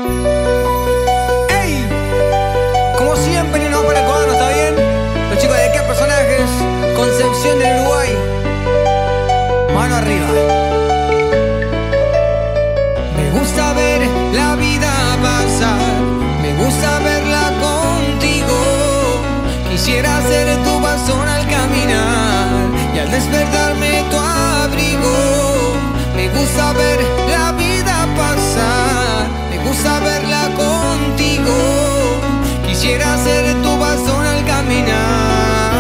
¡Ey! Como siempre, no para el cuaderno, ¿está bien? Los chicos de qué personajes, Concepción del Uruguay. Mano arriba. Me gusta ver la vida pasar, me gusta verla contigo. Quisiera ser tu bastón al caminar y al despertarme tu abrigo. Me gusta ver la vida pasar, me gusta verla contigo. Quisiera ser tu bastón al caminar.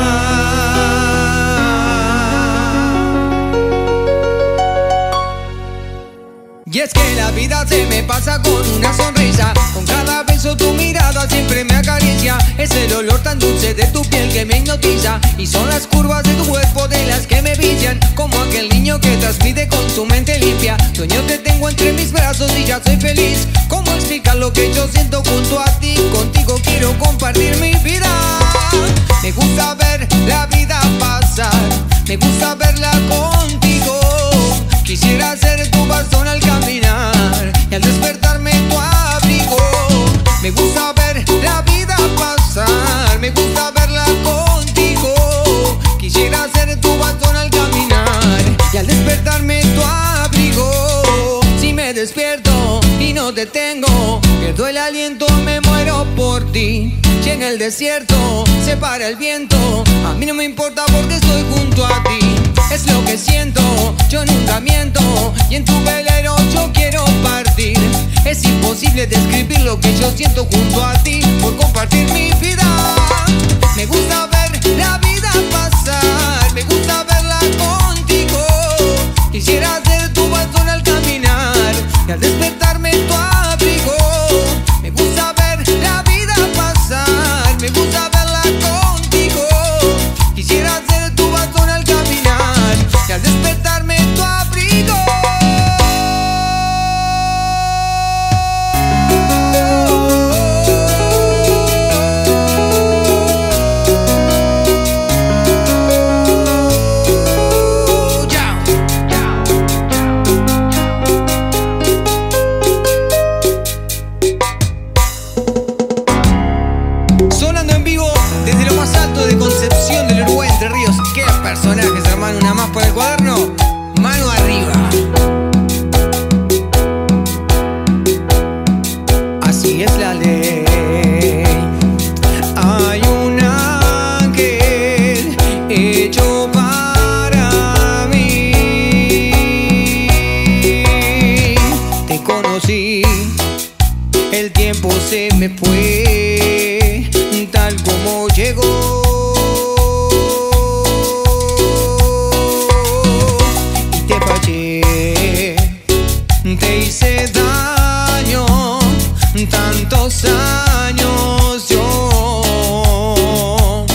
Y es que la vida se me pasa con una sonrisa, con cada beso tu mirada siempre me acaricia. Es el olor tan dulce de tu piel que me hipnotiza, y son las curvas de tu cuerpo de las que me vician, como aquel niño que transmite con su mente limpia. Sueño te tengo entre mis brazos y ya soy feliz. ¿Cómo explicar lo que yo siento junto a ti? Contigo quiero compartir mi vida. Me gusta ver la vida pasar, me gusta verla contigo. Quisiera ser tu bastón al caminar y al despertarme tu abrigo. Me gusta ver la vida pasar, me gusta verla contigo. Quisiera ser tu bastón al caminar y al despertarme tu abrigo. Si me despierto y no te tengo, pierdo el aliento, me muero por ti. Si en el desierto se para el viento, a mí no me importa porque estoy junto a ti. Es lo que siento, yo nunca miento, y en tu velero yo quiero partir. Es imposible describir lo que yo siento junto a ti, por compartir mi vida. Me gusta ver la vida pasar, me gusta verla contigo. Quisiera ser tu bastón al caminar y al despertarme tu abrigo. Me gusta ver la vida pasar, me gusta verla contigo. Quisiera ser tu bastón al caminar y al despertarme tu abrigo. Sonando en vivo desde lo más alto de Concepción del Uruguay, Entre Ríos. ¡Qué personajes, hermano! Una más por el cuaderno. Mano arriba. Así es la ley. Hay un ángel hecho para mí. Te conocí, el tiempo se me fue tal como llegó. Y te fallé, te hice daño, tantos años yo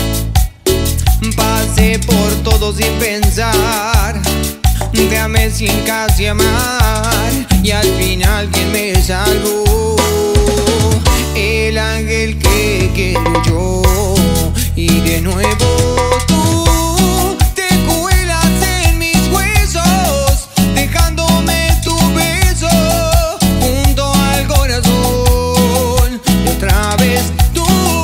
pasé por todo sin pensar, te amé sin casi amar, y al final quien me salvó, el ángel que quiero yo. Y de nuevo tú te cuelas en mis huesos, dejándome tu beso junto al corazón. Y otra vez tú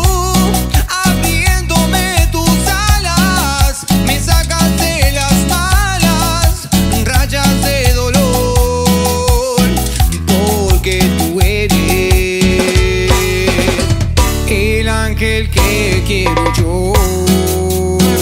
abriéndome tus alas, me sacas de las malas rayas de dolor, porque tú eres el ángel que quiero yo.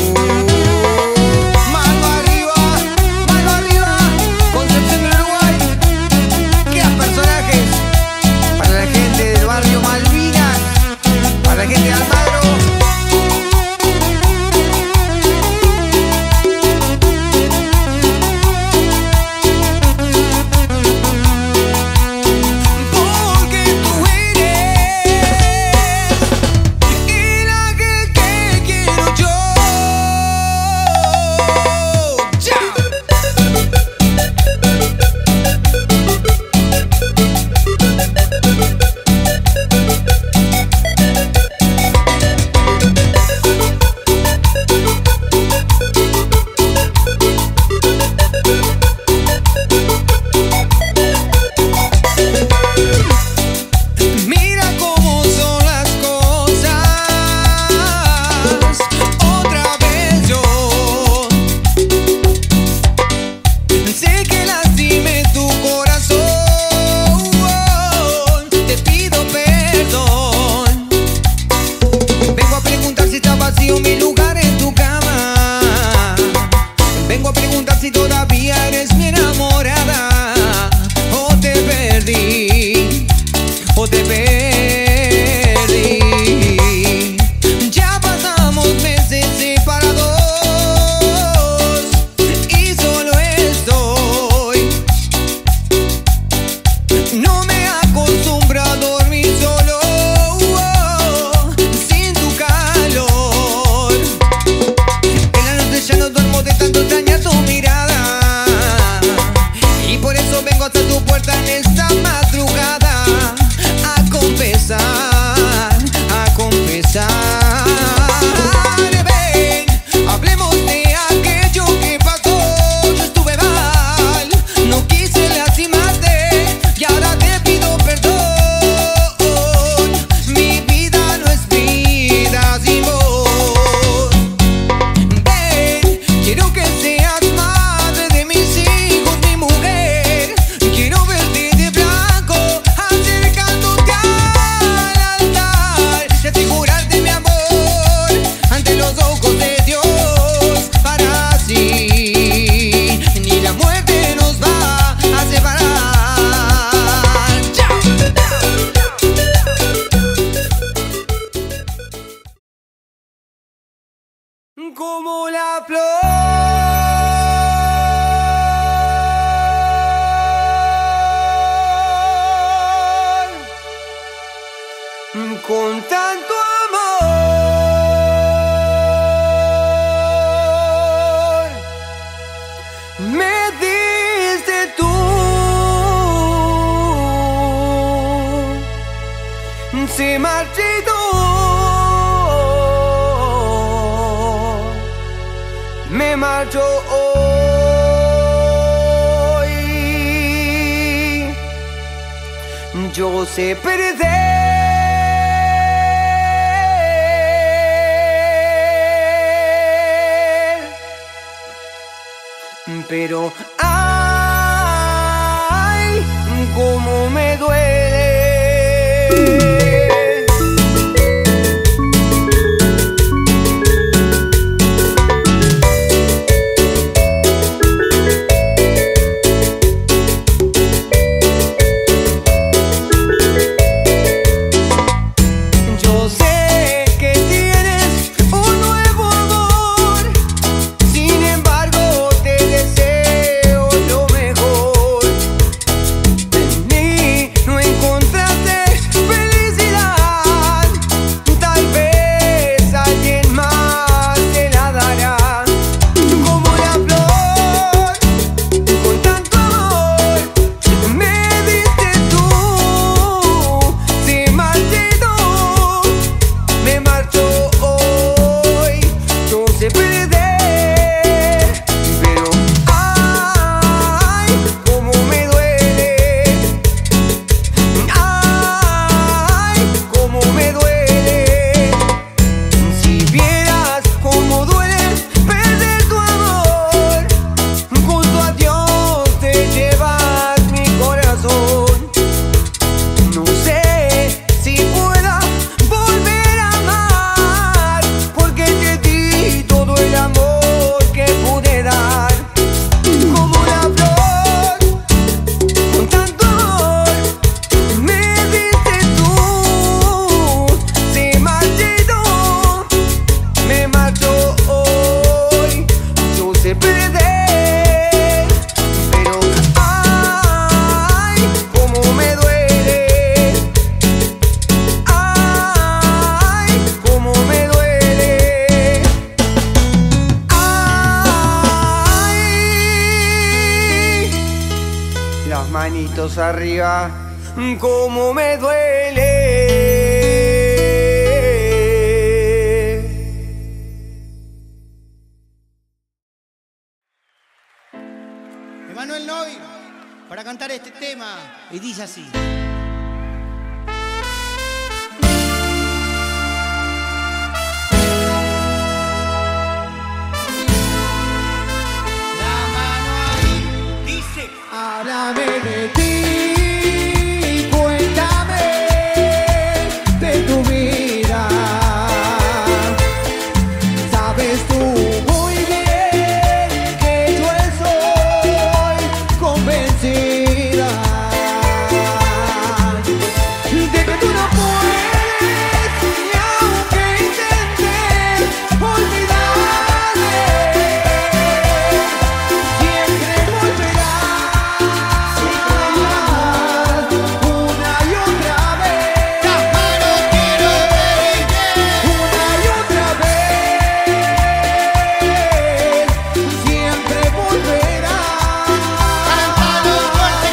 vengo hasta tu puerta en esta madrugada a confesar, a confesar. Ven, hablemos de aquello que pasó. Yo estuve mal, no quise lastimarte y ahora te pido perdón. Mi vida no es vida sin vos. Ven, quiero que seas madre de mis hijos, mi mujer. Quiero verte de blanco, acercándote al altar y asegurarte mi amor ante los ojos de Dios, para así ni la muerte nos va a separar. ¡Chao! Como la flor con tanto amor me diste tú, se marchitó, me marcho hoy. Yo sé perder, pero ay, cómo me duele. Yo sé que tienes un nuevo amor, sin embargo te deseo lo mejor. En mí no encontraste felicidad, tal vez alguien más te la dará. Como la flor, con tanto amor me diste tú, se marchitó, me marcho hoy. Yo sé perder, pero ay, cómo me duele. Ay, cómo me duele. Si vieras cómo duele perder tu amor, junto a Dios te llevas mi corazón. No sé si pueda volver a amar, porque te di todo el amor que pude dar. Como una flor, con tanto amor me diste tú, se marchitó, me marcho hoy. Yo sé perder, pero ay, cómo me duele. Ay, cómo me duele. Ay, las manitos arriba, cómo me duele. Emanuel Novi, para cantar este tema, y dice así. La mano ahí, dice. Háblame de ti, cuéntame de tu vida. Sabes tú muy bien que yo estoy convencida de que tú no puedes, ni aunque intentes olvidarme, siempre volverás una y otra vez. Las manos quiero ver, Una y otra vez, siempre volverás. cántalo fuerte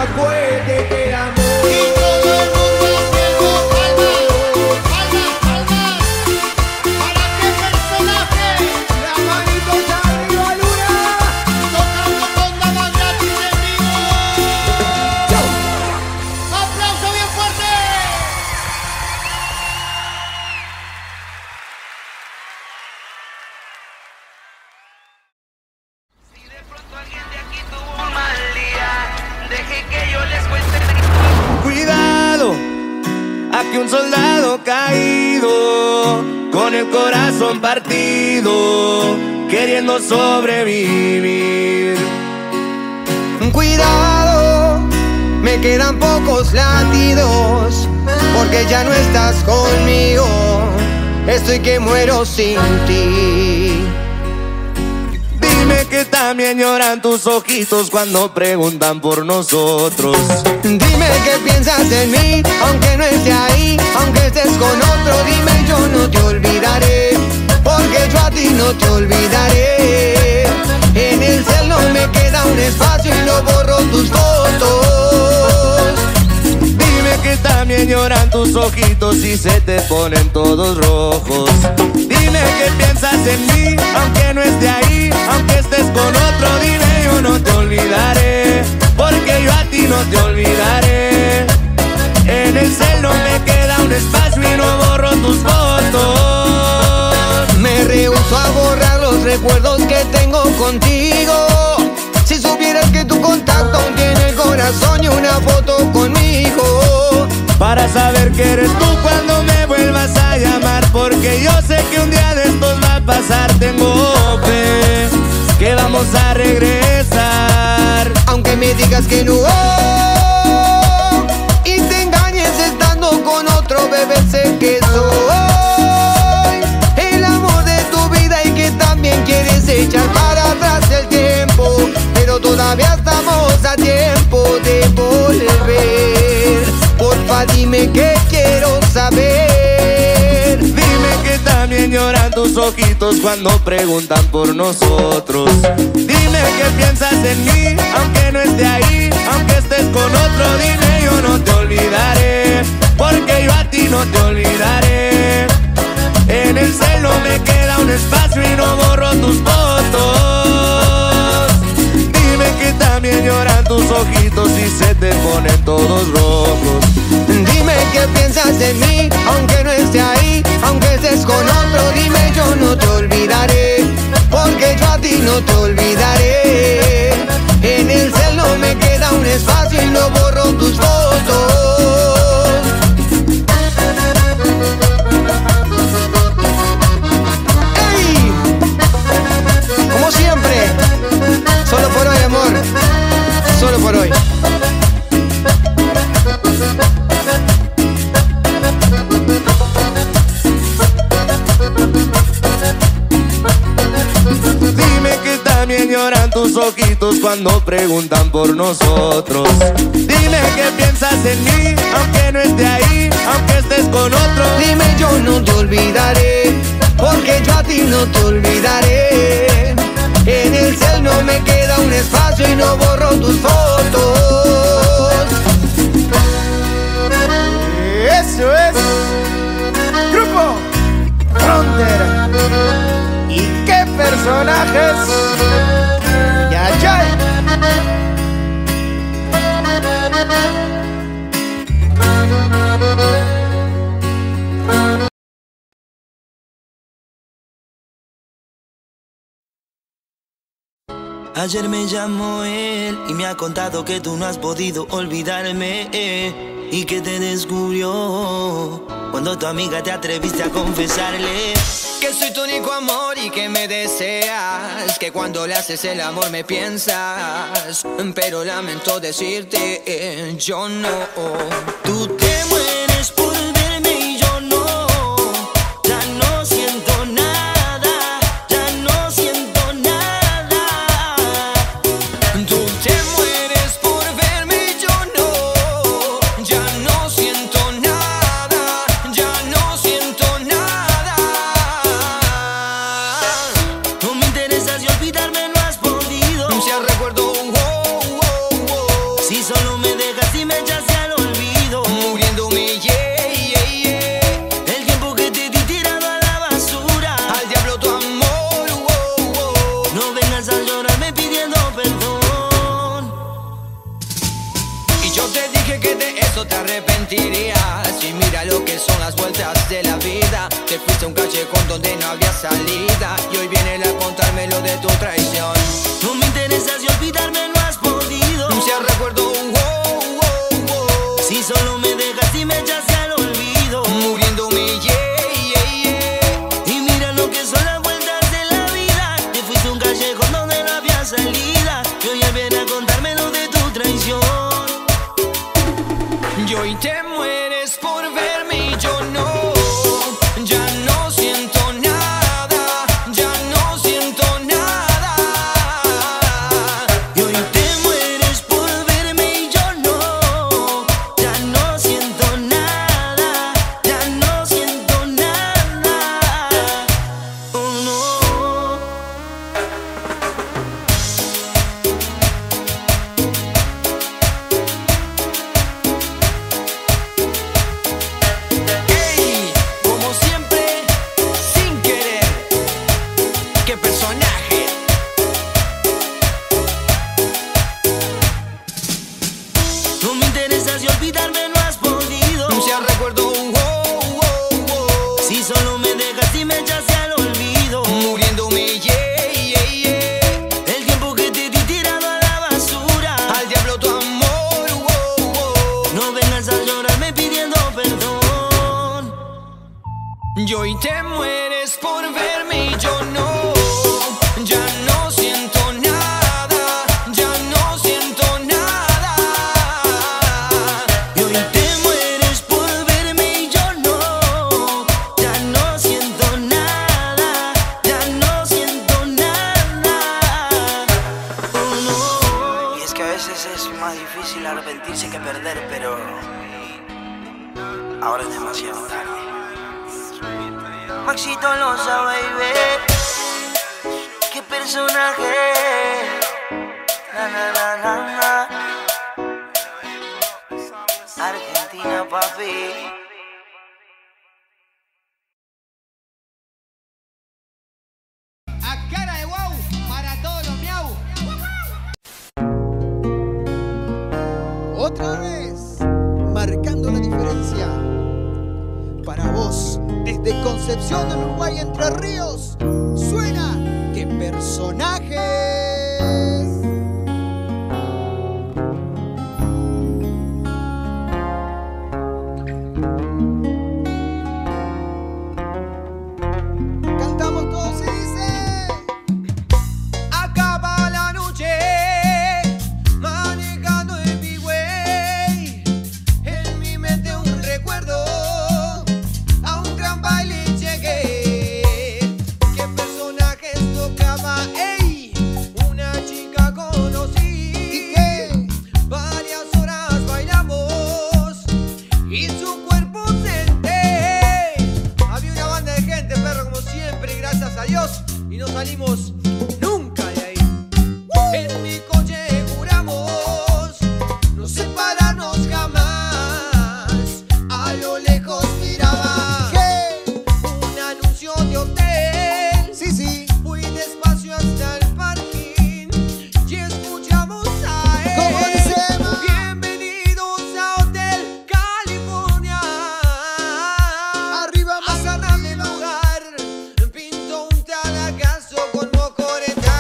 acuerde que el amor. Y todo el mundo haciendo palmas, palmas, palmas. ¿Para qué personaje? Las manitos arriba, Luna. Tocando con damas gratis en vivo. ¡Aplauso bien fuerte! Si de pronto alguien de aquí tuvo un mal día, deje que yo les cuente. Cuidado, aquí un soldado caído, con el corazón partido, queriendo sobrevivir. Cuidado, me quedan pocos latidos, porque ya no estás conmigo. Estoy que muero sin ti. Dime que también lloran tus ojitos cuando preguntan por nosotros. Dime que piensas en mí, aunque no esté ahí, aunque estés con otro. Dime, yo no te olvidaré, porque yo a ti no te olvidaré. En el cel no me queda un espacio y no borro tus fotos. Dime que también lloran tus ojitos y se te ponen todos rojos. Dime que piensas en mí, aunque no esté ahí, aunque estés con otro. Dime, yo no te olvidaré, porque yo a ti no te olvidaré. En el cel no me queda un espacio y no borro tus fotos. Me rehúso a borrar los recuerdos que tengo contigo. Si supieras que tu contacto aún tiene el corazón y una foto conmigo. Para saber que eres tú cuando me vuelvas a llamar, porque yo sé que un día de estos va a pasar. Tengo fe que vamos a regresar, Aunque me digas que no, y te engañes estando con otro, bebé, sé que soy el amor de tu vida y que también quieres echar para atrás el tiempo. Pero todavía estamos a tiempo de volver. Porfa, dime que quiero saber. Dime que también lloran tus ojitos cuando preguntan por nosotros. Dime que piensas en mí, aunque no esté ahí, aunque estés con otro. Dime, yo no te olvidaré, porque yo a ti no te olvidaré. En el cel no me queda un espacio y no borro tus fotos. Dime que también lloran tus ojitos y se te ponen todos rojos. Dime que piensas en mí, aunque no esté ahí, aunque estés con otro. Dime, yo no te olvidaré, porque yo a ti no te olvidaré. En el cel no me queda un espacio y no borro tus fotos. ¡Ey! Como siempre, solo por hoy, amor, solo por hoy. Dime que también lloran tus ojitos cuando preguntan por nosotros. Dime que piensas en mí, aunque no esté ahí, aunque estés con otro. Dime, yo no te olvidaré, porque yo a ti no te olvidaré. En el cel no me queda un espacio y no borro tus fotos. Eso es Grupo Fronter. ¿Y qué personajes? Ya, ya. Ayer me llamó él y me ha contado que tú no has podido olvidarme y que te descubrió cuando tu amiga te atreviste a confesarle Que soy tu único amor y que me deseas, que cuando le haces el amor me piensas. Pero lamento decirte, yo no. tú te mueres por verme y yo no. Ya no siento nada, ya no siento nada. Tú te mueres por verme y yo no. Ya no siento nada, ya no siento nada. No me interesas y olvidarme no has podido. Si recuerdo, Si solo me vengas a llorarme pidiendo perdón. Y yo te dije que de eso te arrepentirías. Y mira lo que son las vueltas de la vida. Te fuiste a un callejón donde no había salida. Y hoy viene a contarme lo de tu traición. No me interesa si olvidarme no has podido. Si recuerdo un wow, wow, wow. Si solo me dejas y me echaste al olvido. Muriéndome, yeah, yeah, yeah. Y mira lo que son las vueltas de la vida. Te fuiste a un callejón donde no había salida. Y hoy viene a contarme lo de tu traición. Y hoy te mueres por verme y yo no. Ya no siento nada, ya no siento nada. Y hoy te mueres por verme y yo no. Ya no siento nada, ya no siento nada. Oh no. Ey, como siempre, sin querer. ¡Qué personaje! No me interesa si olvidarme no has podido. Si recuerdo un wow, wow, wow. Si solo me dejas y me echaste al olvido. Muriéndome, yeah, yeah, yeah. El tiempo que te di tirado a la basura. Al diablo tu amor, wow, wow. No vengas a llorarme pidiendo perdón. Y hoy te mueres por verme y yo no. Ya no siento nada, ya no siento nada. Y hoy te mueres por verme y yo no. Ya no siento nada, ya no siento nada. Oh no. Y es que a veces es más difícil arrepentirse que perder, pero ahora es demasiado tarde. Maxito Loza, baby. Qué personaje. Na, na, na, na, na. Argentina, papi. A cara de wow para todos los miau. Otra vez, marcando la diferencia. Para vos, desde Concepción del Uruguay, Entre Ríos, suena ¡Qué personajes! Cantamos todos y dice: Acaba la noche, manejando en mi way. En mi mente un recuerdo, a un gran baile llegué. ¿Qué personajes tocaba? Ey, una chica conocí. ¿Y qué? Varias horas bailamos y su cuerpo senté. Había una banda de gente, perro, como siempre, y gracias a Dios, y no salimos nunca de ahí. En mi coche juramos no separarnos jamás. A lo lejos miraba ¿Qué? un anuncio de hotel. Sí, sí. Fui despacio hasta el parking y escuchamos a él. ¿Cómo dice, ma? Bienvenidos a Hotel California. Arriba, más Agarran el lugar, pinto un talagazo con mocoreta.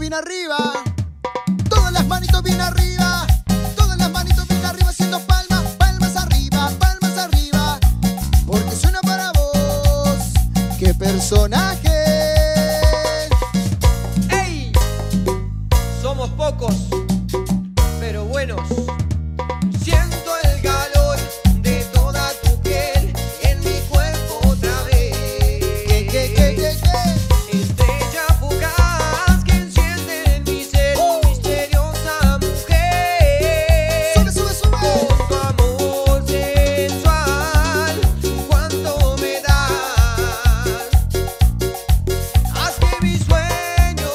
bien arriba. Todas las manitos bien arriba. Todas las manitos bien arriba haciendo palmas, palmas arriba, palmas arriba. Porque suena para vos. ¡Qué personaje! ¡Ey! Somos pocos, pero buenos. Siento el calor de toda tu piel en mi cuerpo otra vez. Estrella fugaz que enciende en mi ser, misteriosa mujer. ¡Sube, sube, sube! Con tu amor sensual, cuánto me das. Haz que mi sueño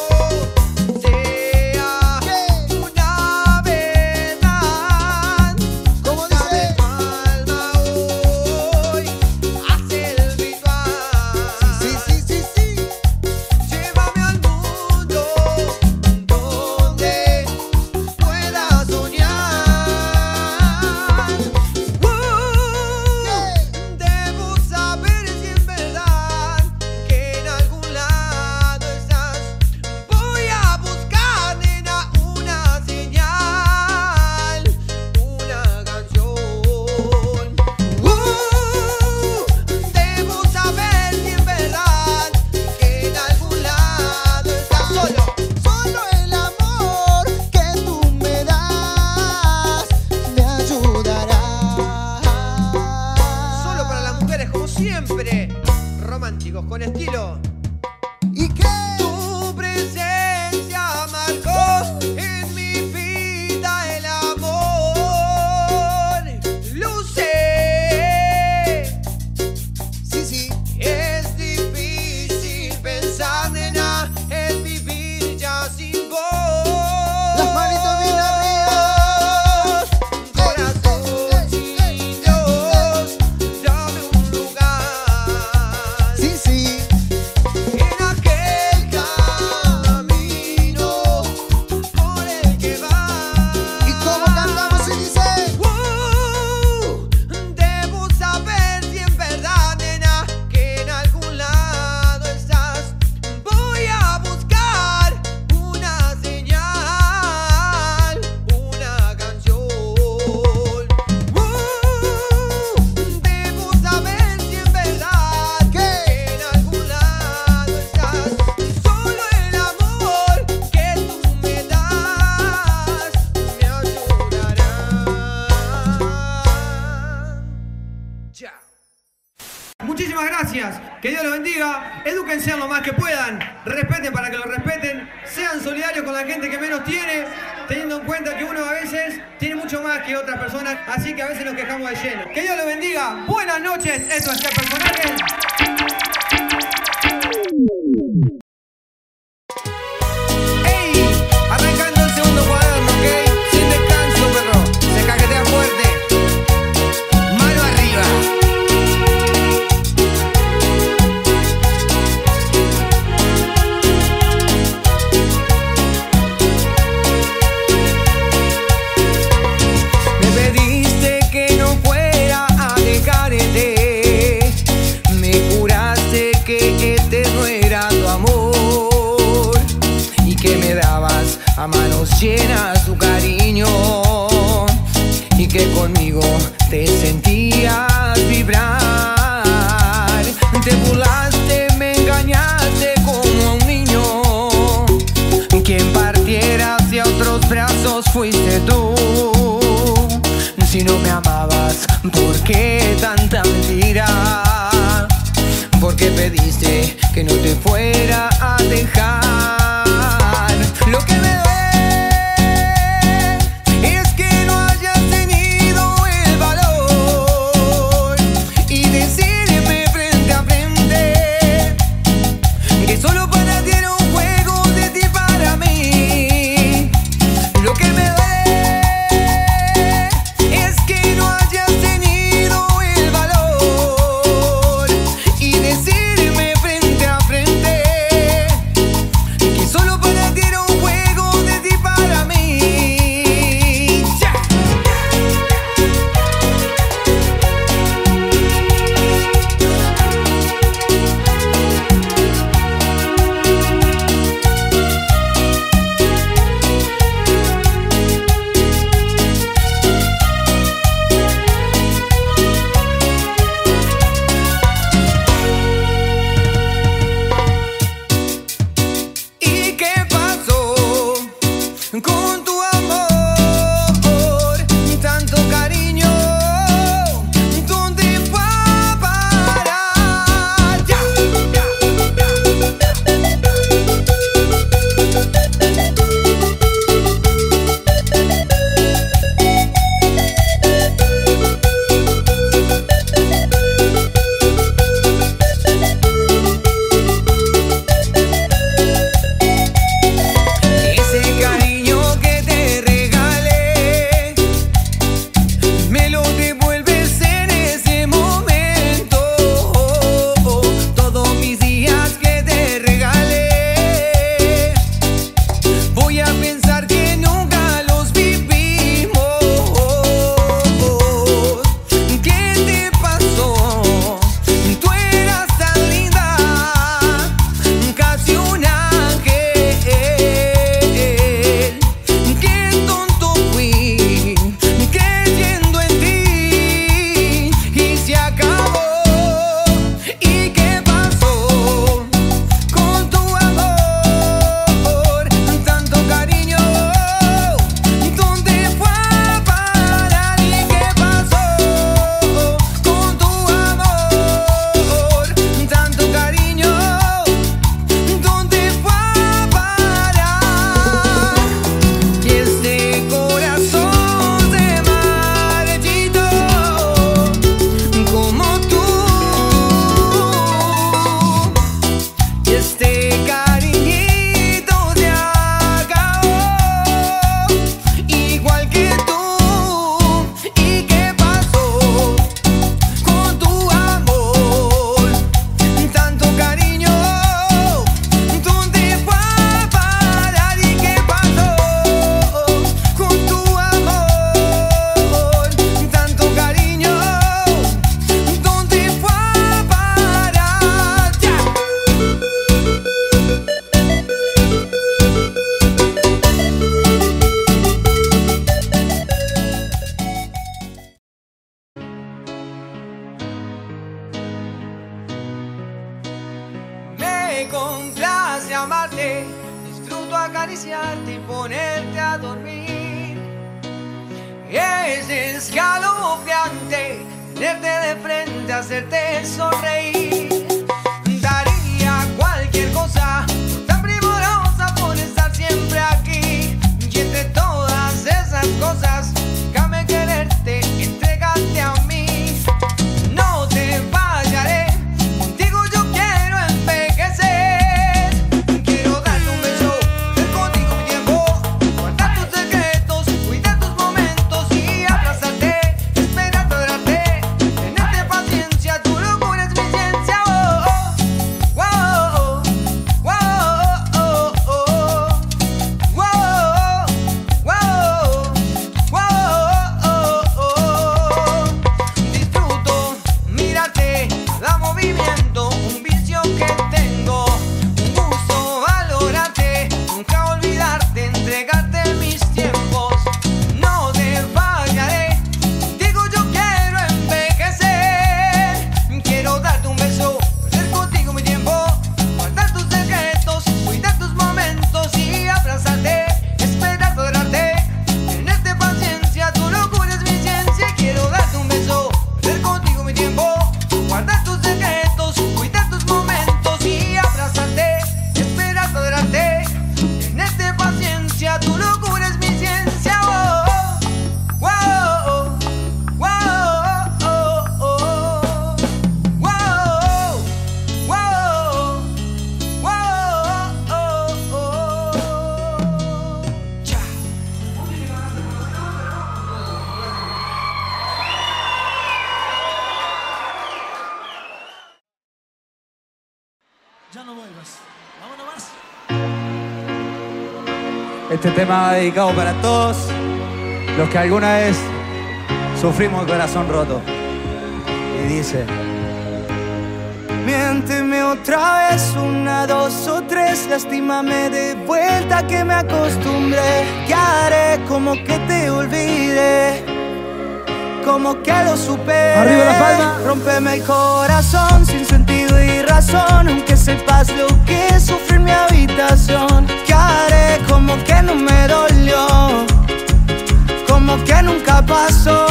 sea una verdad. ¿Cómo Dame dice? palma hoy, haz el ritual. Sí, sí, sí, sí. Llévame al mundo donde pueda soñar. Debo saber si es verdad que en algún lado estás. Voy a buscar, nena, una señal, una canción. Debo saber si es verdad que en algún lado estás. Solo el amor que tú me das me ayudará. Solo para las mujeres, como siempre, románticos, con estilo. ¿Y qué? Tu presencia marcó en mi vida el amor. Lo sé. Sí, sí. Es difícil pensar, nena, en vivir ya sin vos. Las manitos bien arriba. Corazón sin Dios, dame un lugar. Sí, sí. En aquel camino por el que vas. ¿Y cómo cantamos y dice? Debo saber si es verdad, nena, que en algún lado estás. Voy a buscar una señal, una canción. Debo saber si es verdad que en algún lado estás. Solo el amor que tú me das me ayudará. Chao. Muchísimas gracias, que Dios los bendiga, edúquense lo más que puedan, respeten para que lo respeten, sean solidarios con la gente que menos tiene, teniendo en cuenta que uno a veces tiene mucho más que otras personas, así que a veces nos quejamos de lleno. Que Dios los bendiga, buenas noches, esto es ¿Qué personaje? ¡Ey! Arrancando el segundo cuaderno, ¿ok? Sin descanso, perro, se cajetea fuerte, mano arriba. Me pediste que no fuera a dejarte, me juraste que eterno era tu amor y que me dabas a manos llenas tu cariño y que conmigo te sentías vibrar. Te burlaste, me engañaste como a un niño, quien partiera hacia otros brazos fuiste tú. Si no me amabas, ¿por qué tanta mentira? ¿Por qué pediste que no te fuera a dejar? Lo que me duele es que no hayas tenido el valor y decirme frente a frente que solo para ti era un juego de ti para mí. Lo que me duele es que no hayas tenido el valor y decirme frente a frente Me complace amarte, disfruto acariciarte y ponerte a dormir. Es escalofriante tenerte de frente, hacerte sonreír. Daría cualquier cosa tan primorosa por estar siempre aquí. Y entre todas esas cosas, déjame quererte, entrégate a mí. No te fallaré, contigo yo quiero envejecer. Quiero darte un beso, ser contigo mi tiempo, guardar tus secretos, cuidar tus momentos y abrazarte, esperar adorarte, tenerte paciencia, tu locura es mi ciencia. Oh, oh, oh, oh, oh, oh, oh, oh, disfruto mirarte, da movimiento, un vicio que tengo, un gusto valorarte, nunca olvidarte, entregarte mis tiempos. No te fallaré, contigo yo quiero envejecer. Quiero darte un beso, ser contigo mi tiempo, guardar tus secretos, cuidar tus momentos y abrazarte, esperar adorarte, tenerte paciencia, tu locura es mi ciencia. Quiero darte un beso, ser contigo mi tiempo, guardar tus secretos, cuidar tus momentos y abrazarte, esperar adorarte, tenerte paciencia, tu locura es mi ciencia. Oh, oh, oh, oh, oh, oh, oh, oh, oh, oh. Chao. Ya no vuelvas. Vámonos más. Este tema va dedicado para todos los que alguna vez sufrimos el corazón roto. Y dice: Miénteme otra vez, 1, 2 o 3, lastímame de vuelta que me acostumbré. ¿Qué haré? Como que te olvidé, como que lo superé. Arriba la palma. Rómpeme el corazón sin sentido y razón, aunque sepas lo que es sufrir mi habitación. ¿Qué haré? Como que no me dolió, como que nunca pasó.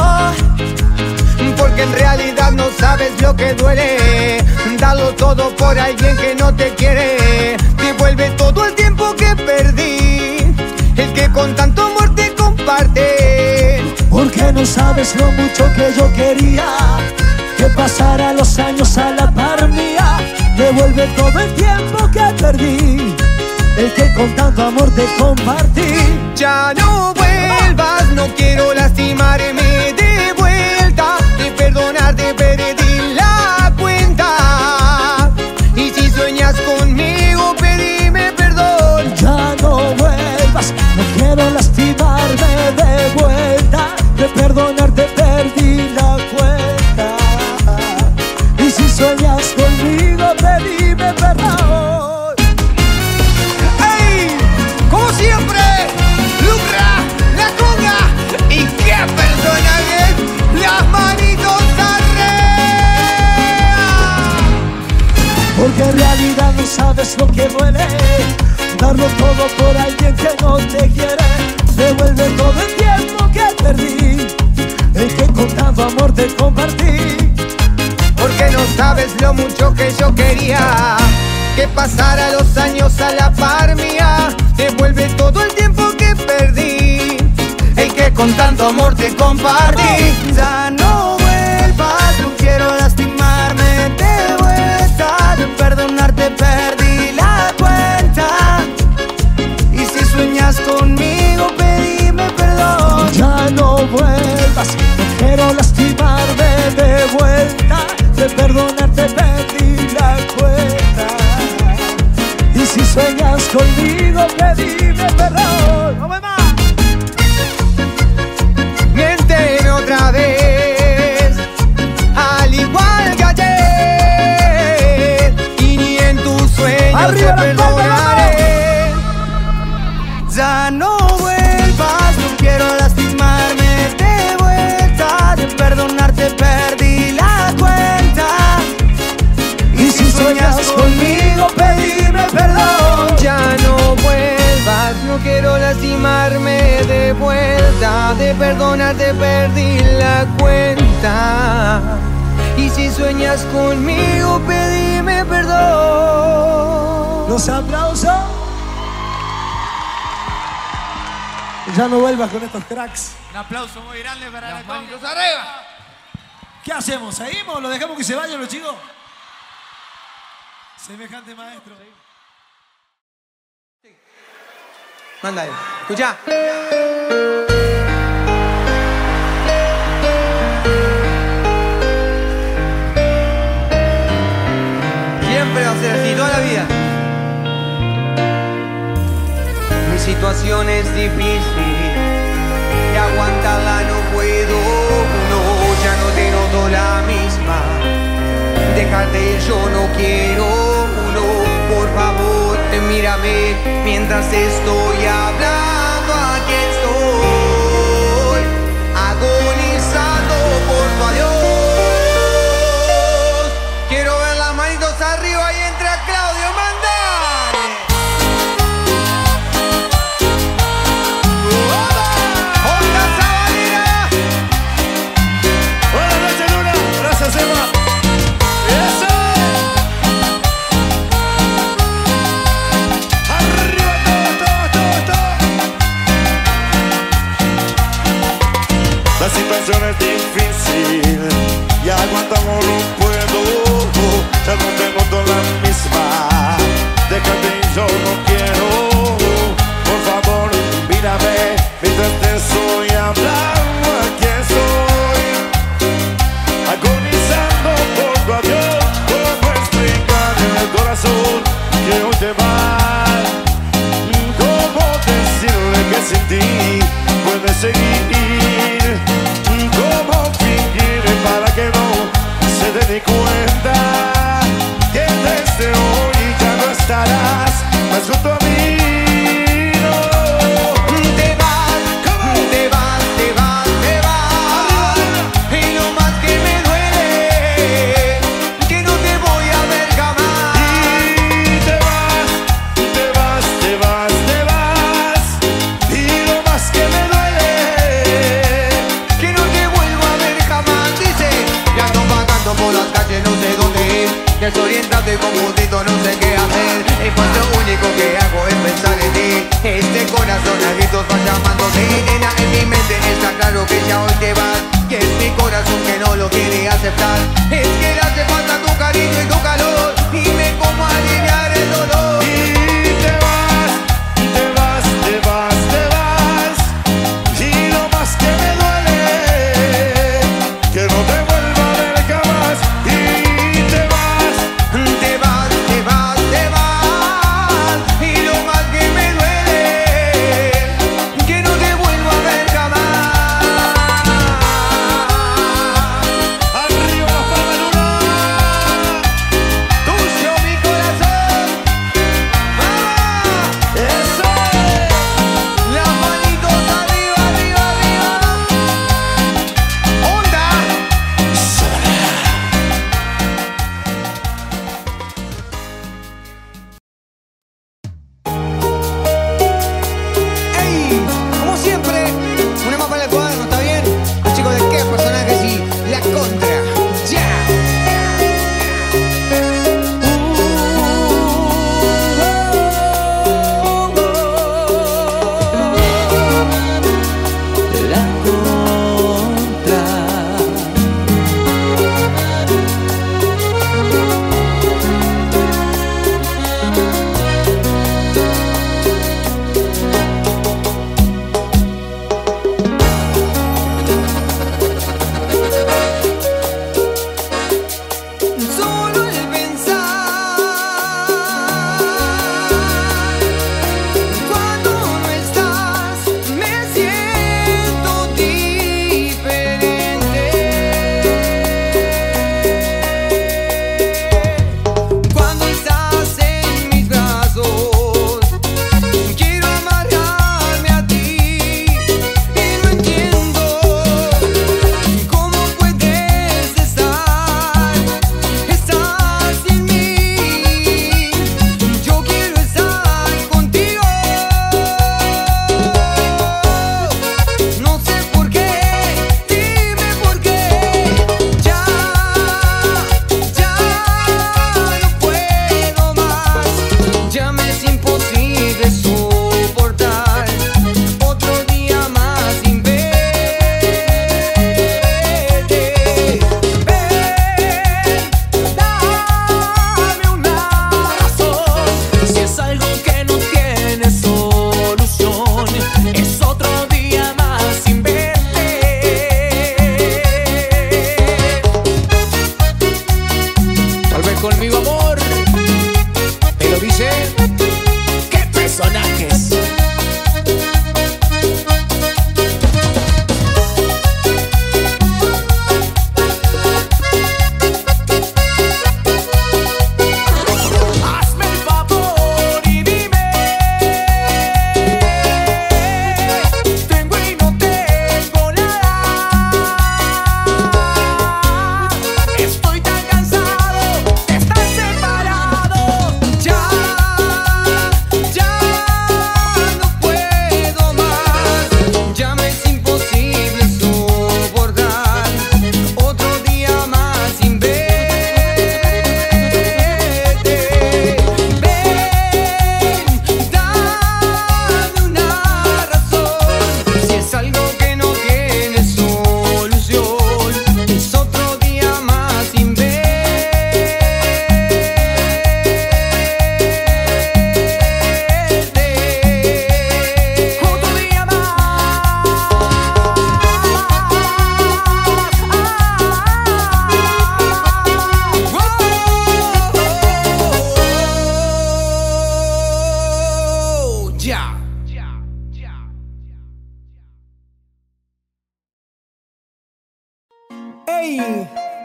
Porque en realidad no sabes lo que duele, darlo todo por alguien que no te quiere. Devuelve todo el tiempo que perdí, el que con tanto amor te comparte. Porque no sabes lo mucho que yo quería que pasara los años a la par mía. Devuelve todo el tiempo que perdí, el que con tanto amor te compartí. Ya no vuelvas, no quiero lastimarme de vuelta. De perdonarte perdí la cuenta. Y si sueñas conmigo, pedime perdón. Ya no vuelvas, no quiero lastimarme de vuelta. De perdonarte perdí la cuenta. Y si sueñas conmigo, pedime perdón. ¡Ey! Como siempre, lucra la conga. ¿Y qué personajes? Las manitos arriba. Porque en realidad no sabes lo que duele, darlo todo por alguien que no te quiere. Devuelve todo el tiempo que perdí, el que con tanto amor te compartí. Porque no sabes lo mucho que yo quería que pasara los años a la par mía. Devuelve todo el tiempo que perdí, el que con tanto amor te compartí. Ya no vuelvas, no quiero lastimarme de vuelta. De perdonarte perdí la cuenta. Y si sueñas conmigo, pedime perdón. Ya no vuelvas, no quiero lastimarme de vuelta. De perdonarte perdí la cuenta. Y si sueñas conmigo, pedime perdón. ¡No me más! Miénteme otra vez, al igual que ayer, y ni en tus sueños ¡Arriba te la palma! perdonaré. Ya no vuelvas, no quiero lastimarme de vuelta. De perdonarte perdí la cuenta. de perdonarte perdí la cuenta. Y si sueñas conmigo, pedime perdón. Los aplausos. Ya no vuelvas con estos cracks. Un aplauso muy grande para la Manitos arriba. ¿Qué hacemos? ¿Seguimos? ¿Lo dejamos que se vayan los chicos? Semejante maestro. Mándale. Escucha. Siempre va a ser así, toda la vida. Mi situación es difícil y aguantarla no puedo. No, ya no te noto la misma. Dejarte ir yo no quiero. No, por favor, mírame mientras estoy hablando. Aquí estoy agonizando por tu adiós. Quiero ver las manitos arriba y entra Claudio, mandale. ¡Onda Sabanera! Buenas noches, Luna. Gracias, Emma. ¡Eso! ¡Arriba todo! La situación es difícil y aguantamos no puedo. Ya no te noto la misma. Déjate y yo no quiero. Por favor, mírame mientras te estoy hablando. Aquí estoy agonizando por tu adiós. ¿Cómo explicar en el corazón que hoy te vas? ¿Cómo decirle que sin ti puedes seguir? ¿Cómo fingir para que no se dé ni cuenta que desde hoy ya no estarás más junto a mí? No. Te vas, te vas, te vas, te vas. Y lo más que me duele, que no te voy a ver jamás. Y te vas, te vas, te vas, te vas. Y lo más que me duele, Que no te vuelvo a ver jamás. Dice, ya ando vagando por las calles, no sé dónde ir. Desorientado y confundito, no sé qué hacer. Y pues lo único que hago es pensar en ti. Este corazón a gritos va llamándote. Nena, en mi mente está claro que ya hoy te vas. Que es mi corazón que no lo quiere aceptar. Es que le hace falta tu cariño y tu calor. Dime cómo aliviar el dolor. y te vas, te vas, te vas, te vas. Y lo más que me duele, que no te vuelva a ver jamás. Y te vas, Te vas, te vas, te vas. Y lo más que me duele, que no te vuelvo a ver jamás. arriba las palmas,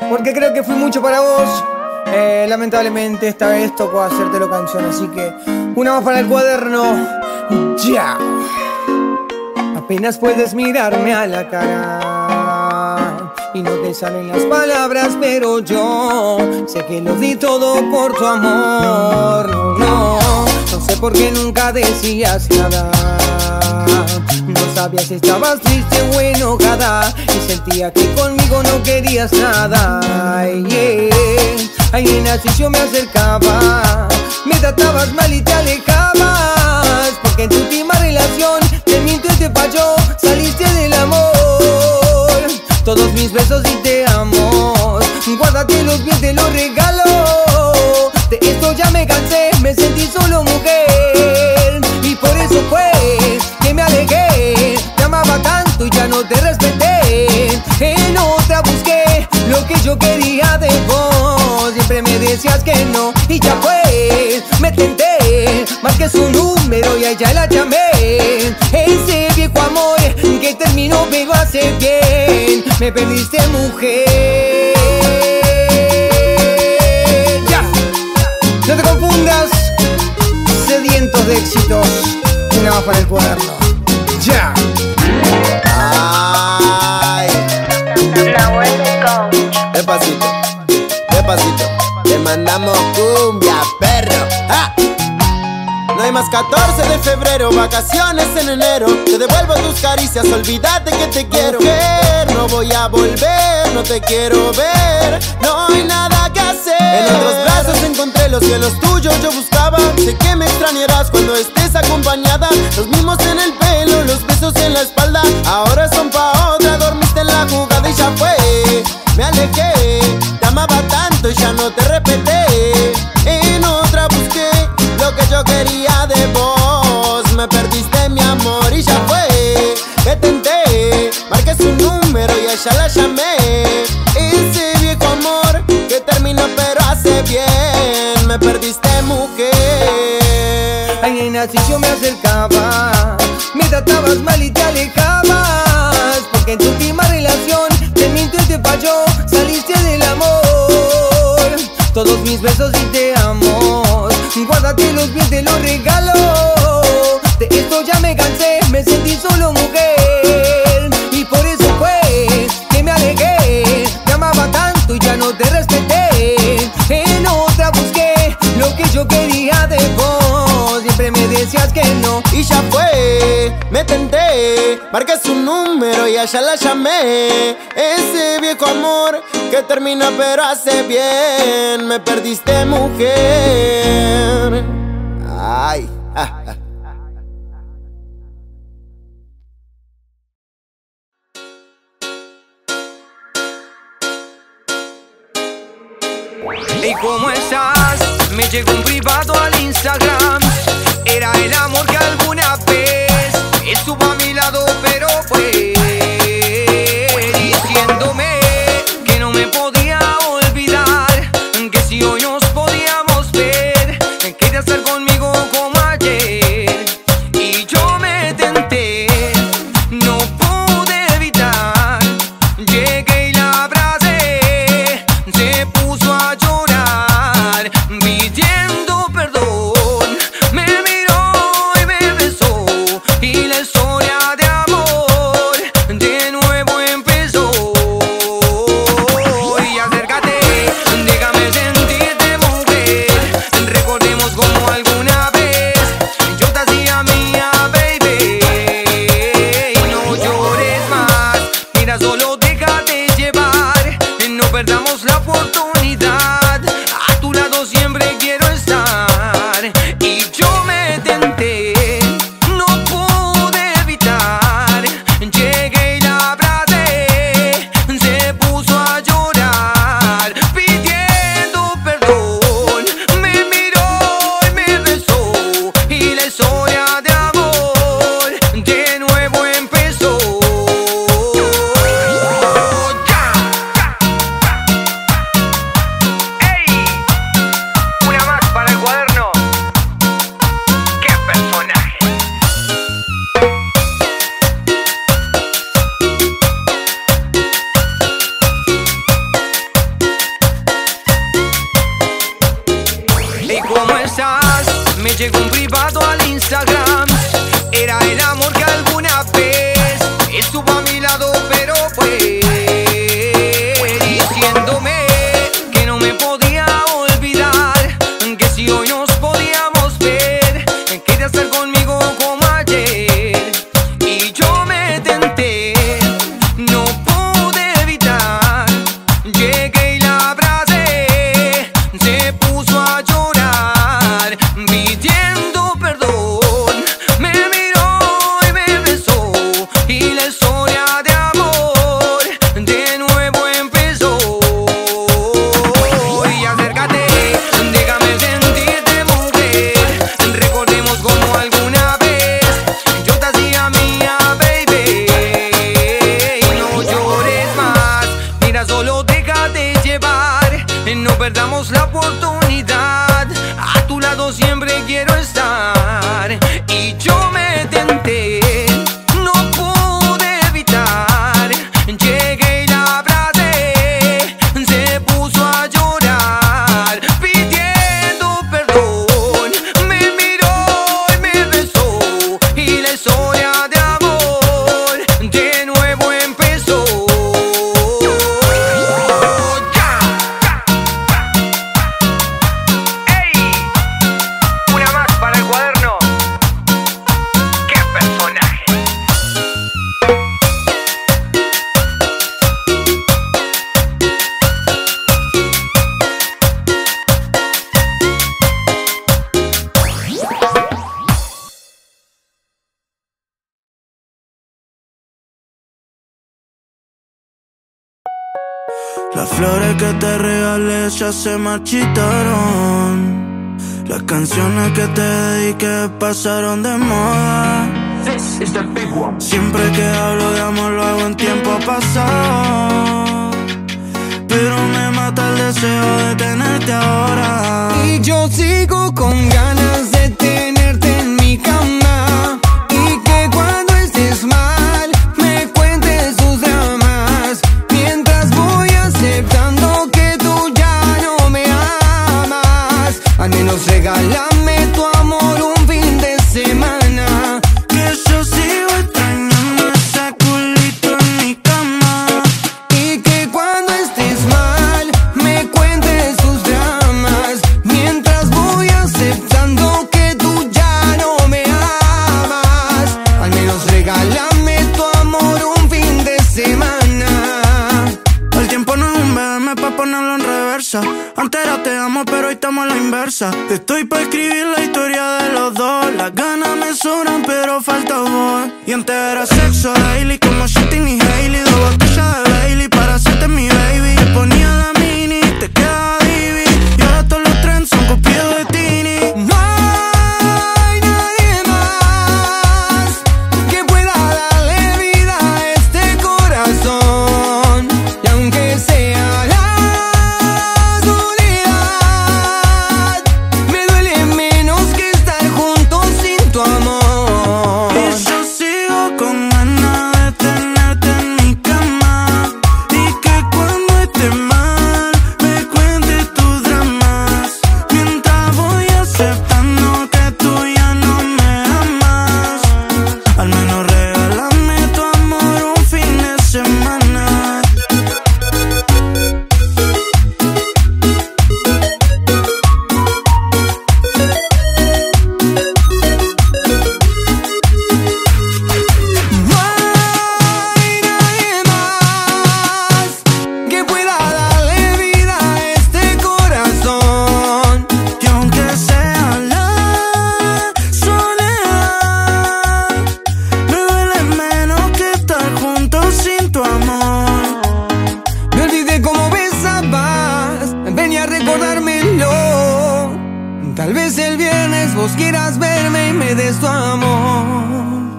porque creo que fui mucho para vos. Lamentablemente esta vez tocó hacértelo canción, así que una más para el cuaderno. Ya. Apenas puedes mirarme a la cara y no te salen las palabras, pero yo sé que lo di todo por tu amor. No sé por qué nunca decías nada. No sabía si estabas triste o enojada y sentía que conmigo no querías nada. Ay, nena, si yo me acercaba, me tratabas mal y te alejabas, porque en tu última relación te miento y te falló, saliste del amor. Todos mis besos y te amo, guárdatelos bien, te los regalo. De esto ya me cansé, me sentí solo mujer, y por eso fue que me alejé. Te amaba tanto y ya no te respeté. En otra busqué lo que yo quería de vos. Siempre me decías que no y ya fue. Me tenté, marqué su número y a ella la llamé. Ese viejo amor que terminó pero hace bien. Me perdiste, mujer. Ya, no te confundas. Sedientos de éxitos. Una más para el cuaderno. Ya. Ay. Despacito, despacito, te mandamos cumbia, perro. ¡Ah! No hay más 14 de febrero, vacaciones en enero. Te devuelvo tus caricias, olvídate que te quiero. Mujer, no voy a volver, no te quiero ver. No hay nada que hacer. En otros brazos encontré los que los tuyos yo buscaba. Sé que me extrañarás cuando estés acompañada. Los mimos en el pelo, los besos en la espalda. Ahora son pa' otra, dormiste en la jugada y ya fue. Me alejé, te amaba tanto y ya no te respeté. En otra busqué lo que yo quería de vos. Me perdiste, mi amor, y ya fue. Me tenté, marqué su número y a ella la llamé. Ese viejo amor que terminó pero hace bien. Me perdiste, mujer. Ay, nena, si yo me acercaba, me tratabas mal y te alejabas, porque en tu última relación te miento y te falló, saliste del amor. Todos mis besos y te amo, guárdatelos bien, te los regalo. De esto ya me cansé, me sentí solo mujer, y por eso fue que me alejé. Te amaba tanto y ya no te respeté. En otra busqué lo que yo quería de vos. Siempre me decías que no y ya fue. Me tenté, marqué su número y a ella la llamé. Ese viejo amor que termina pero hace bien. Me perdiste, mujer. Ay, ¿Y cómo estás? Me llegó un privado al Instagram. Era el amor que alguna vez estuvo a mi lado, pero fue diciéndome que no me podía olvidar, que si hoy nos podíamos ver, quería estar conmigo como ayer. Y yo me tenté, no pude evitar, llegué y la abracé, se puso a llorar, pidiendo perdón, me miró y me besó, y la historia de amor de nuevo empezó. Y acércate, déjame sentirte, mujer, recordemos como alguna vez yo te hacía mía, baby. No llores más, mira, solo déjate llevar, no perdamos la oportunidad, a tu lado siempre quiero estar. Y yo me tenté, no pude evitar, llegué y la abracé, se puso a llorar, pidiendo perdón, me miró y me besó, y la historia de amor de nuevo empezó. Ya. llegó un privado al Instagram. Era el amor que alguna vez estuvo a mi lado, pero pues diciéndome que no me podía olvidar, que si hoy nos podíamos ver, quería estar conmigo como ayer. Y yo me tenté, no pude evitar, llegué y la abracé, se puso a llorar pidiendo perdón, me miró y me besó, y la historia de amor de nuevo empezó. Y acércate, déjame sentirte mujer, recordemos como alguna vez yo te hacía mía, baby. Y no llores más, mira, solo déjate llevar, no perdamos la oportunidad, a tu lado siempre quiero estar. Y yo me tenté, no pude evitar, llegué y la abracé, se puso a llorar pidiendo perdón, me miró y me besó, y la historia de amor de nuevo empezó. ¡Ey! Una más para el cuaderno. ¡Qué personaje! Las flores que te regalé ya se marchitaron. Las canciones que te dediqué pasaron de moda. Siempre que hablo de amor lo hago en tiempo pasado, pero me mata el deseo de tenerte ahora. Y yo sigo con ganas de tenerte en mi cama, y que cuando estés mal me cuentes tus dramas, mientras voy aceptando que tú ya no me amas. Al menos regálame tu amor un fin de semana, Que yo sigo extrañando ese culito en mi cama. y que cuando estés mal me cuentes tus dramas, mientras voy aceptando que tú ya no me amas. Al menos regálame tu amor un fin de semana. El tiempo no es un BM pa' ponerlo en reversa. Antes era te amo, pero hoy estamos a la inversa. Estoy pa' escribir la historia de los dos. Las ganas me sobran, pero falta voz. Y antes era sexo daily, como Shitting y Hailey. 2 botellas de Bailey para hacerte mi baby. Te ponía la mini, te quedaba divi, y ahora todos los trends son copiados de Tini. No hay nadie más que pueda darle vida a este corazón, y aunque sea la soledad, me duele menos que estar juntos sin tu amor. Y yo sigo con ganas de tenerte en mi cama, y que cuando estés mal me cuentes tus dramas, mientras voy aceptando que tú ya no me amas. Al menos regálame tu amor un fin de semana. No hay nadie más que pueda darle vida a este corazón, Y aunque sea la soledad, me duele menos que estar juntos sin tu amor. me olvidé cómo besabas, venía a recordármelo. Tal vez el viernes vos quieras verme y me des tu amor.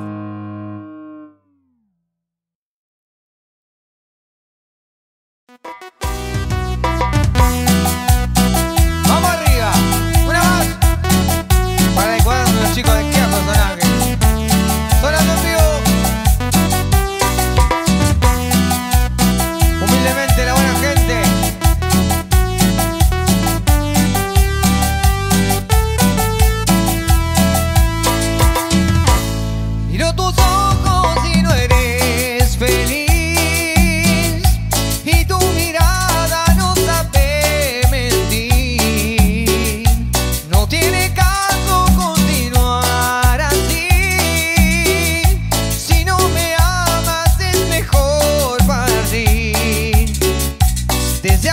Vamos arriba, una más para el cuaderno de los chicos de Qué Personaje. Sonando en vivo. Humildemente la buena gente.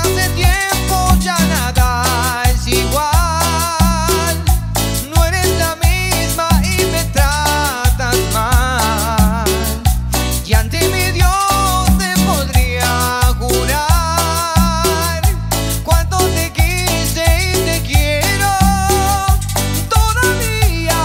hace tiempo ya nada es igual. No eres la misma y me tratas mal. Y ante mi Dios te podría jurar cuánto te quise y te quiero todavía.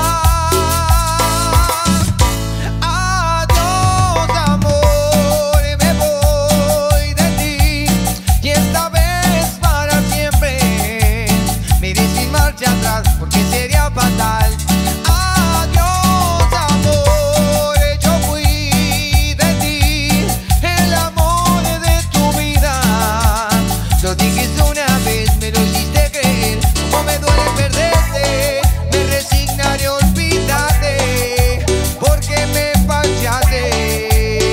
Adiós, amor, me voy de ti y esta vez para siempre. Me iré sin marcha atrás porque sería fatal. Adiós, amor, yo fui de ti, el amor de tu vida. Lo dijiste una vez, me lo hiciste creer. Como me duele perderte, me resignaré a olvidarte porque me fallaste.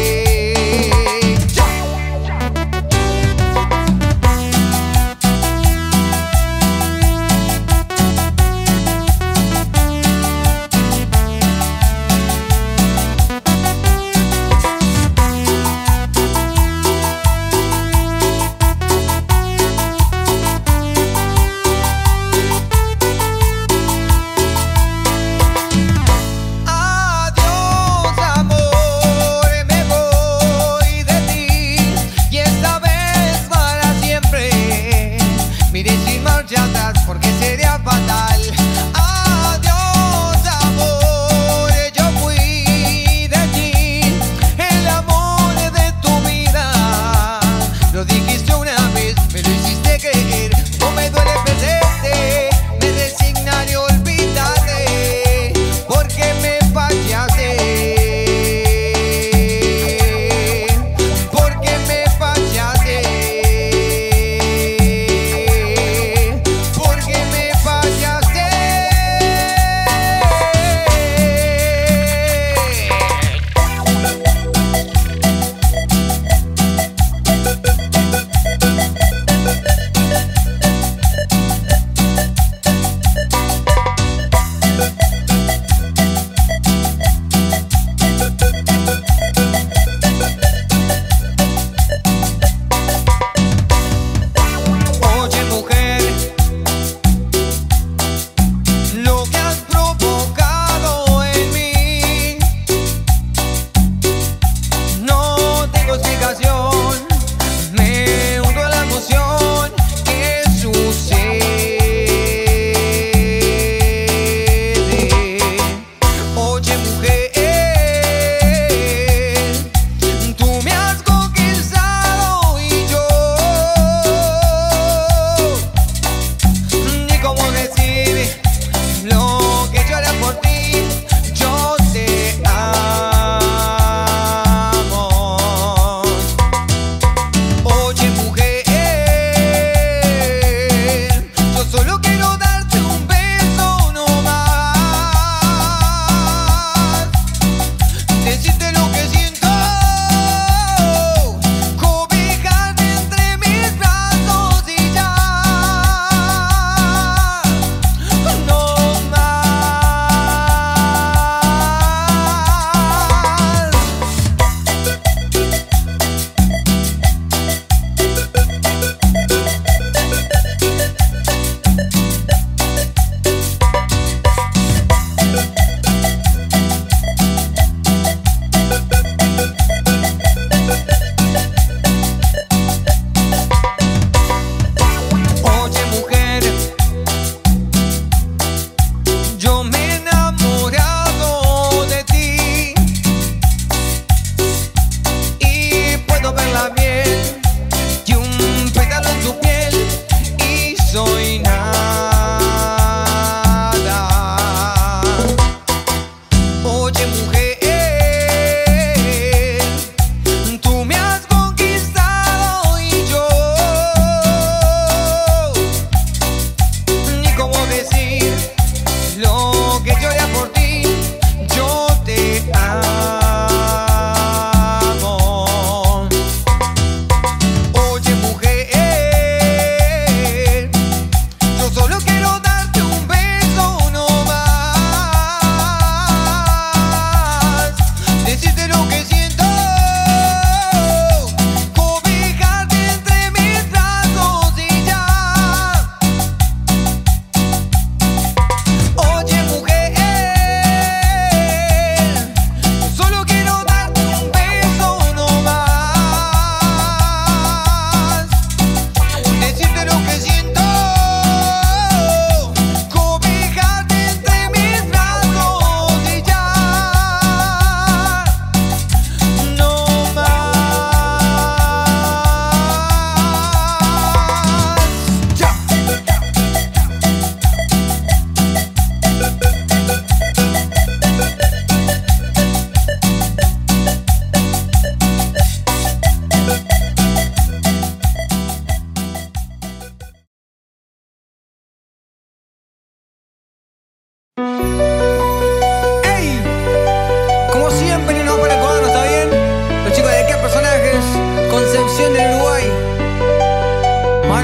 Adiós, amor, me voy de ti y esta vez para siempre. Me iré sin marcha atrás porque sería fatal. Adiós, amor, yo fui de ti, el amor de tu vida. Lo dijiste una vez, me lo hiciste creer. No me duele perderte, me resignaré a olvidarte porque me fallaste. Porque me fallaste. Porque me fallaste.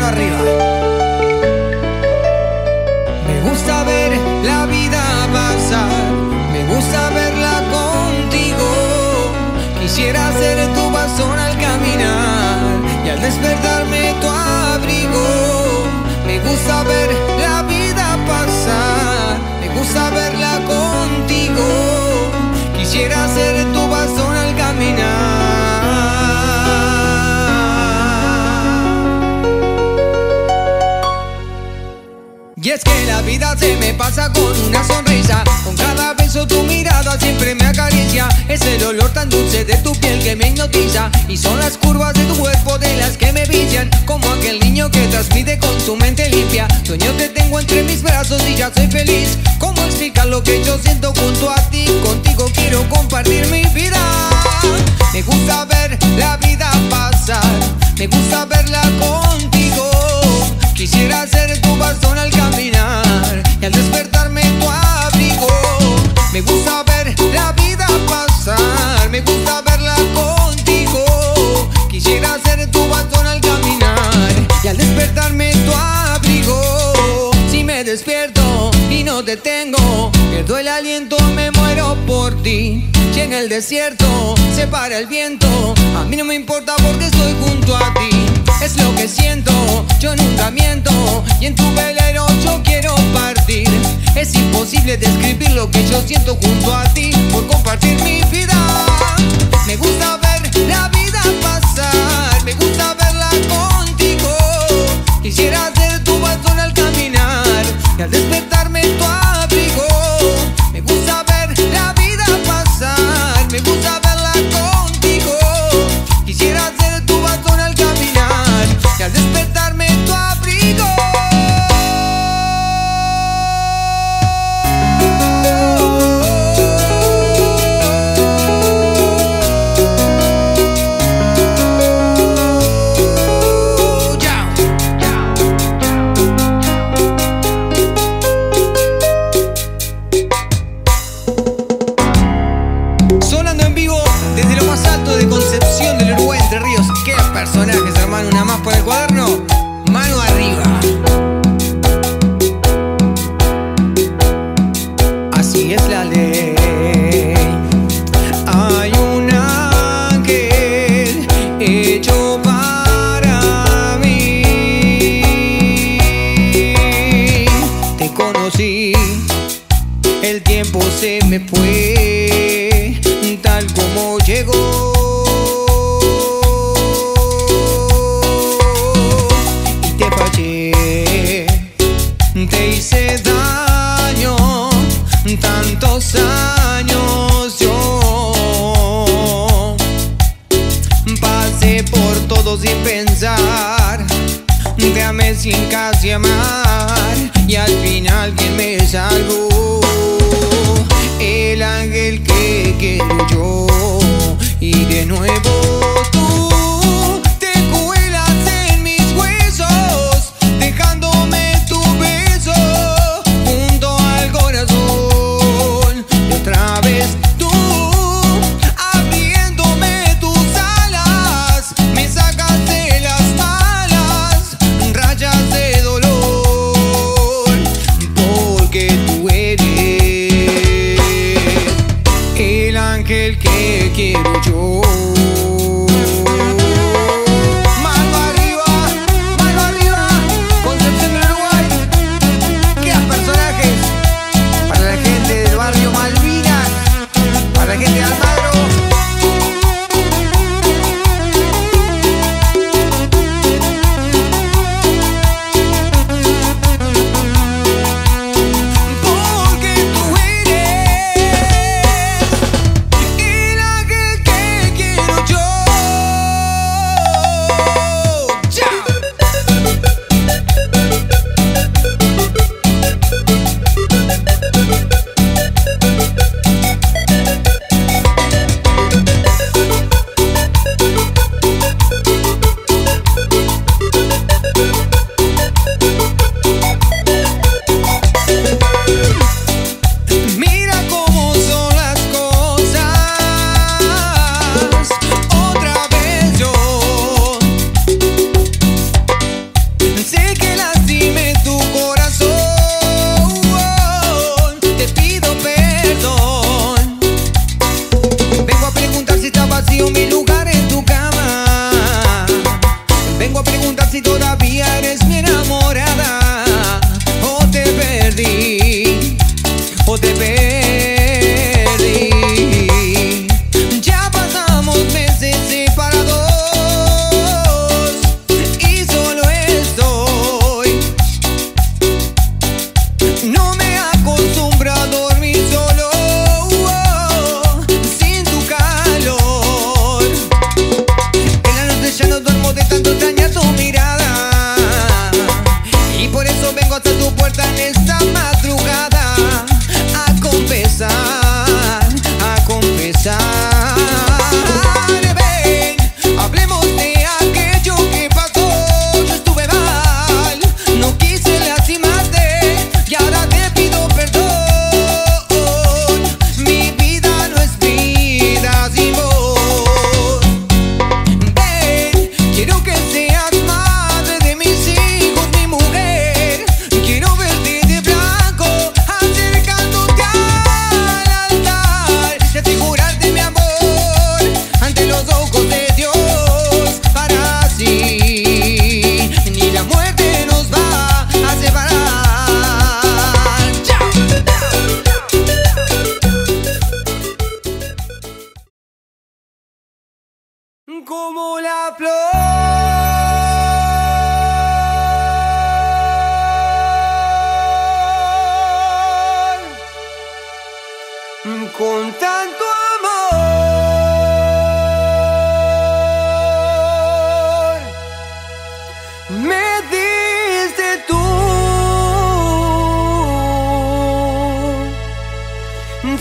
mano arriba. Me gusta ver la vida pasar, me gusta verla contigo. Quisiera ser tu bastón al caminar y al despertarme tu abrigo. Me gusta ver la vida pasar, me gusta verla contigo. Quisiera ser tu bastón al caminar. Y es que la vida se me pasa con una sonrisa, con cada beso tu mirada siempre me acaricia. Es el olor tan dulce de tu piel que me hipnotiza, y son las curvas de tu cuerpo de las que me vician, como aquel niño que transmite con su mente limpia. Sueño te tengo entre mis brazos y ya soy feliz. ¿Cómo explicar lo que yo siento junto a ti? Contigo quiero compartir mi vida. Me gusta ver la vida pasar, me gusta verla contigo. Quisiera ser tu bastón al caminar y al despertarme tu abrigo. Me gusta ver la vida pasar, me gusta verla contigo. Quisiera ser tu bastón al caminar y al despertarme tu abrigo. Si me despierto y no te tengo, pierdo el aliento, me muero por ti. Si en el desierto se para el viento, a mí no me importa porque estoy junto a ti. Es lo que siento, yo nunca miento, y en tu velero yo quiero partir. Es imposible describir lo que yo siento junto a ti, por compartir mi vida. Me gusta ver la vida pasar, me gusta verla contigo. Quisiera ser tu bastón al caminar y al despertarme tu abrigo. Me gusta ver la vida pasar, me gusta verla contigo. Quisiera ser tu bastón al caminar y al despertarme tu abrigo. Sonando en vivo desde lo más alto de Concepción del Uruguay, Entre Ríos. ¡Qué personajes, hermano! Una más por el cuaderno. Mano arriba. Así es la ley. Hay un ángel hecho para mí. Te conocí, el tiempo se me fue tal como llegó. Y te fallé, te hice daño, tantos años yo pasé por todo sin pensar, te amé sin casi amar, y al final quien me salvó, el ángel que quiero yo. Y de nuevo tú te cuelas en mis huesos, dejándome tu beso junto al corazón. Y otra vez tú abriéndome tus alas, me sacas de las malas rayas de dolor, porque tú eres el ángel que quiero yo.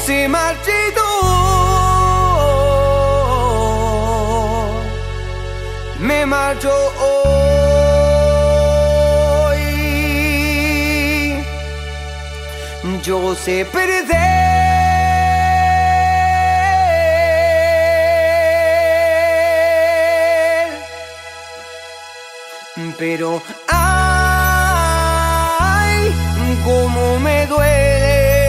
se marchitó. Me marcho hoy. Yo sé perder, pero ay, cómo me duele.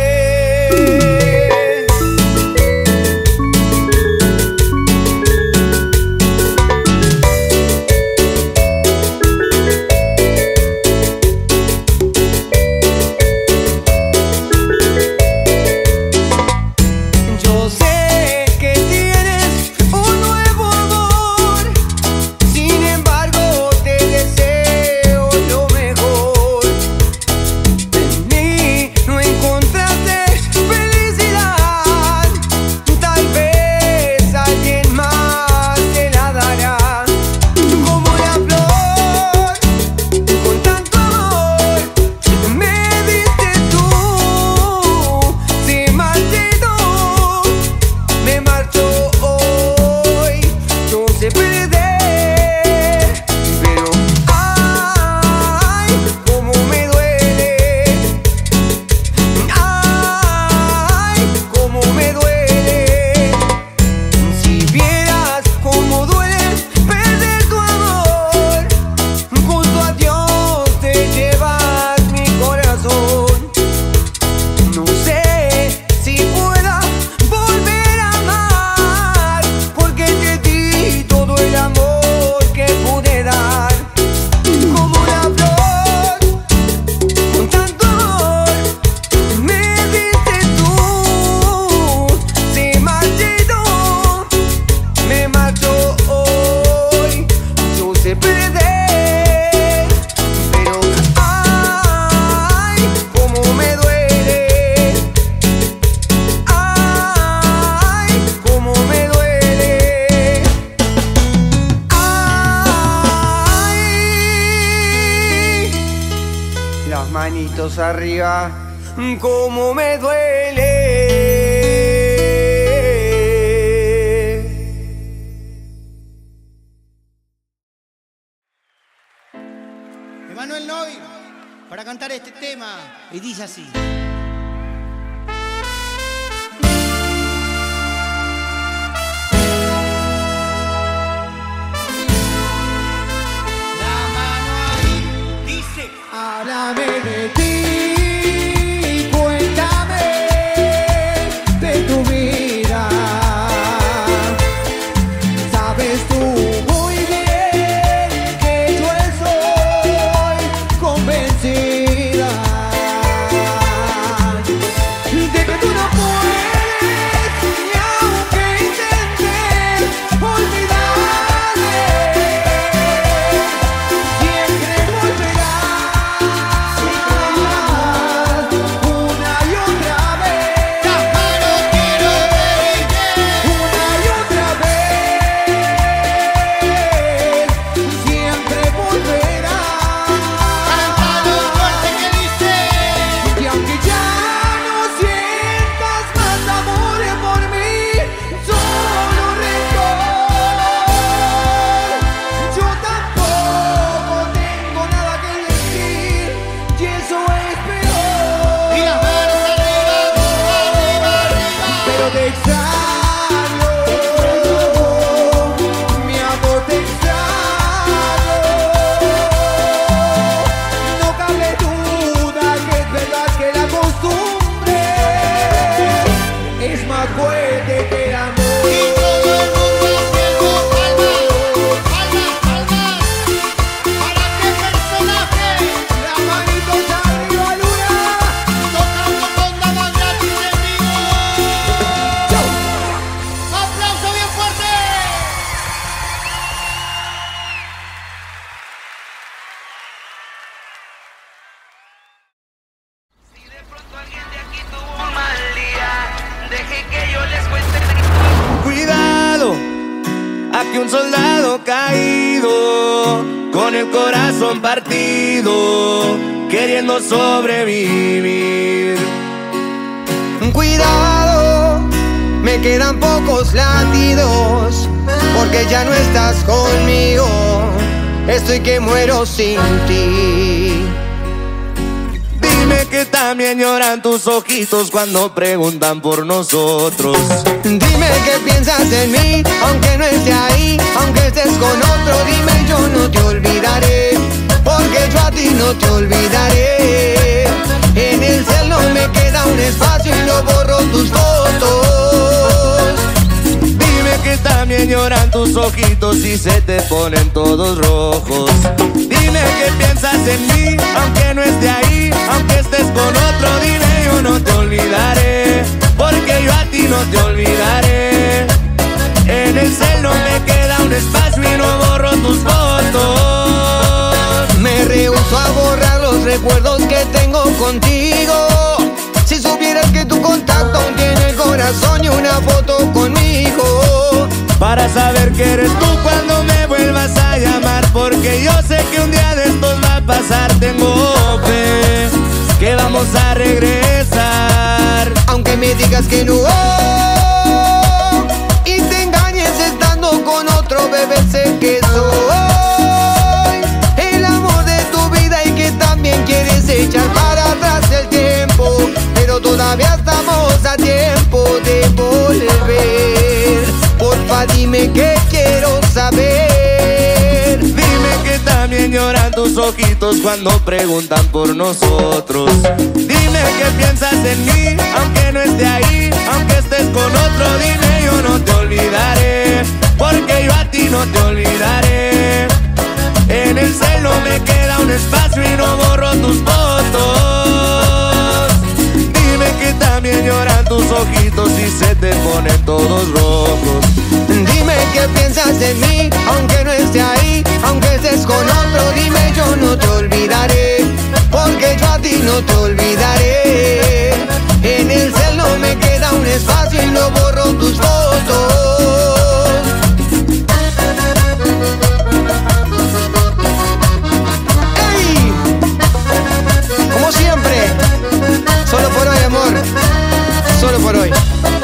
Manitos arriba, cómo me duele. Emanuel Noy, para cantar este tema, y dice así. Háblame de ti, cuéntame de tu vida. Sabes tú muy bien que yo estoy convencida de que tú no puedes, ni aunque intentes olvidarme, siempre volverás. Una y otra vez, siempre volverás. Y aunque ya no sientas más amor por mí, solo rencor, yo tampoco tengo nada que decir, y eso es peor. Pero te extraño, mi amor, te extraño. No cabe duda que es verdad que la costumbre es más fuerte que el amor. Las manitos arriba, Luna. ¡Aplauso bien fuerte! Si de pronto alguien de aquí tuvo un mal día, deje que yo les cuente. Cuidado, aquí un soldado caído, con el corazón partido, queriendo sobrevivir. Cuidado, me quedan pocos latidos, porque ya no estás conmigo. Estoy que muero sin ti. Dime que también lloran tus ojitos cuando preguntan por nosotros. Dime que piensas en mí, aunque no esté ahí, aunque estés con otro. Dime, yo no te olvidaré, porque yo a ti no te olvidaré. En el cel no me queda un espacio y no borro tus fotos. Dime que también lloran tus ojitos y se te ponen todos rojos. Dime que piensas en mí, aunque no esté ahí, aunque estés con otro. Dime, yo no te olvidaré, porque yo a ti no te olvidaré. En el cel no me queda un espacio y no borro tus fotos. Me rehúso a borrar los recuerdos que tengo contigo. Si supieras que tu contacto aún tiene el corazón y una foto conmigo, para saber que eres tú cuando me vuelvas a llamar, porque yo sé que un día de estos va a pasar. Tengo fe que vamos a regresar, aunque me digas que no, y te engañes estando con otro, bebé. Sé que soy el amor de tu vida y que también quieres echar para atrás el tiempo, pero todavía estamos a tiempo de volver. Porfa, dime que quiero saber. Dime que también lloran tus ojitos cuando preguntan por nosotros. Dime que piensas en mí, aunque no esté ahí, aunque estés con otro. Dime, yo no te olvidaré, porque yo a ti no te olvidaré. En el cel no me queda un espacio y no borro tus fotos. Dime que también lloran tus ojitos y se te ponen todos rojos. Dime que piensas en mí, aunque no esté ahí, aunque estés con otro. Dime, yo no te olvidaré, porque yo a ti no te olvidaré. En el cel no me queda un espacio y no borro tus fotos. ¡Ey! Como siempre, solo por hoy, amor, solo por hoy.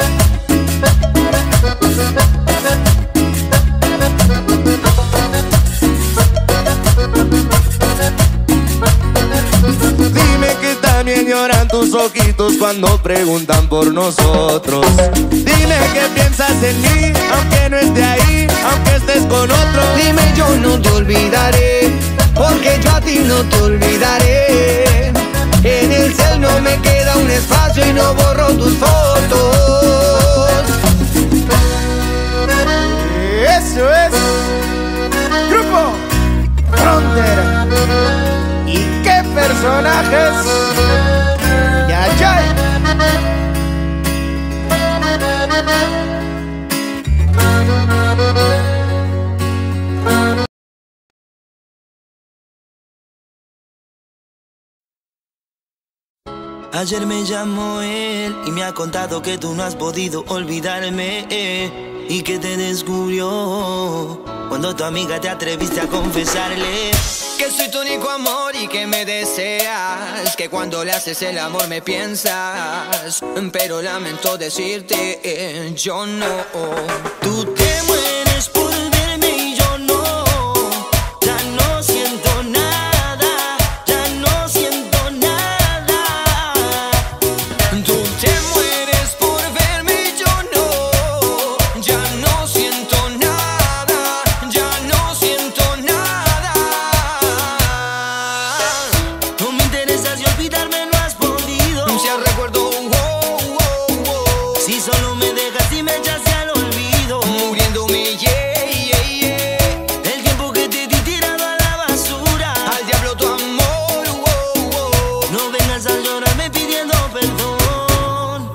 También lloran tus ojitos cuando preguntan por nosotros. Dime que piensas en mí, aunque no esté ahí, aunque estés con otro. Dime, yo no te olvidaré, porque yo a ti no te olvidaré. En el cel no me queda un espacio y no borro tus fotos. Eso es Grupo Frontera. ¿Y qué personajes? Ya, ya. Ayer me llamó él y me ha contado que tú no has podido olvidarme y que te descubrió cuando tu amiga te atreviste a confesarle que soy tu único amor y que me deseas, que cuando le haces el amor me piensas, pero lamento decirte, yo no. Tú te mueres por verme y yo no, ya no siento nada, ya no siento nada. Tú te mueres por verme y yo no, ya no siento nada, ya no siento nada. No me interesas y olvidarme no has podido. Si al recuerdo, si solo me dejas y me echas al olvido, muriéndome, el tiempo que te di tirado a la basura, al diablo tu amor, no vengas a llorarme pidiendo perdón.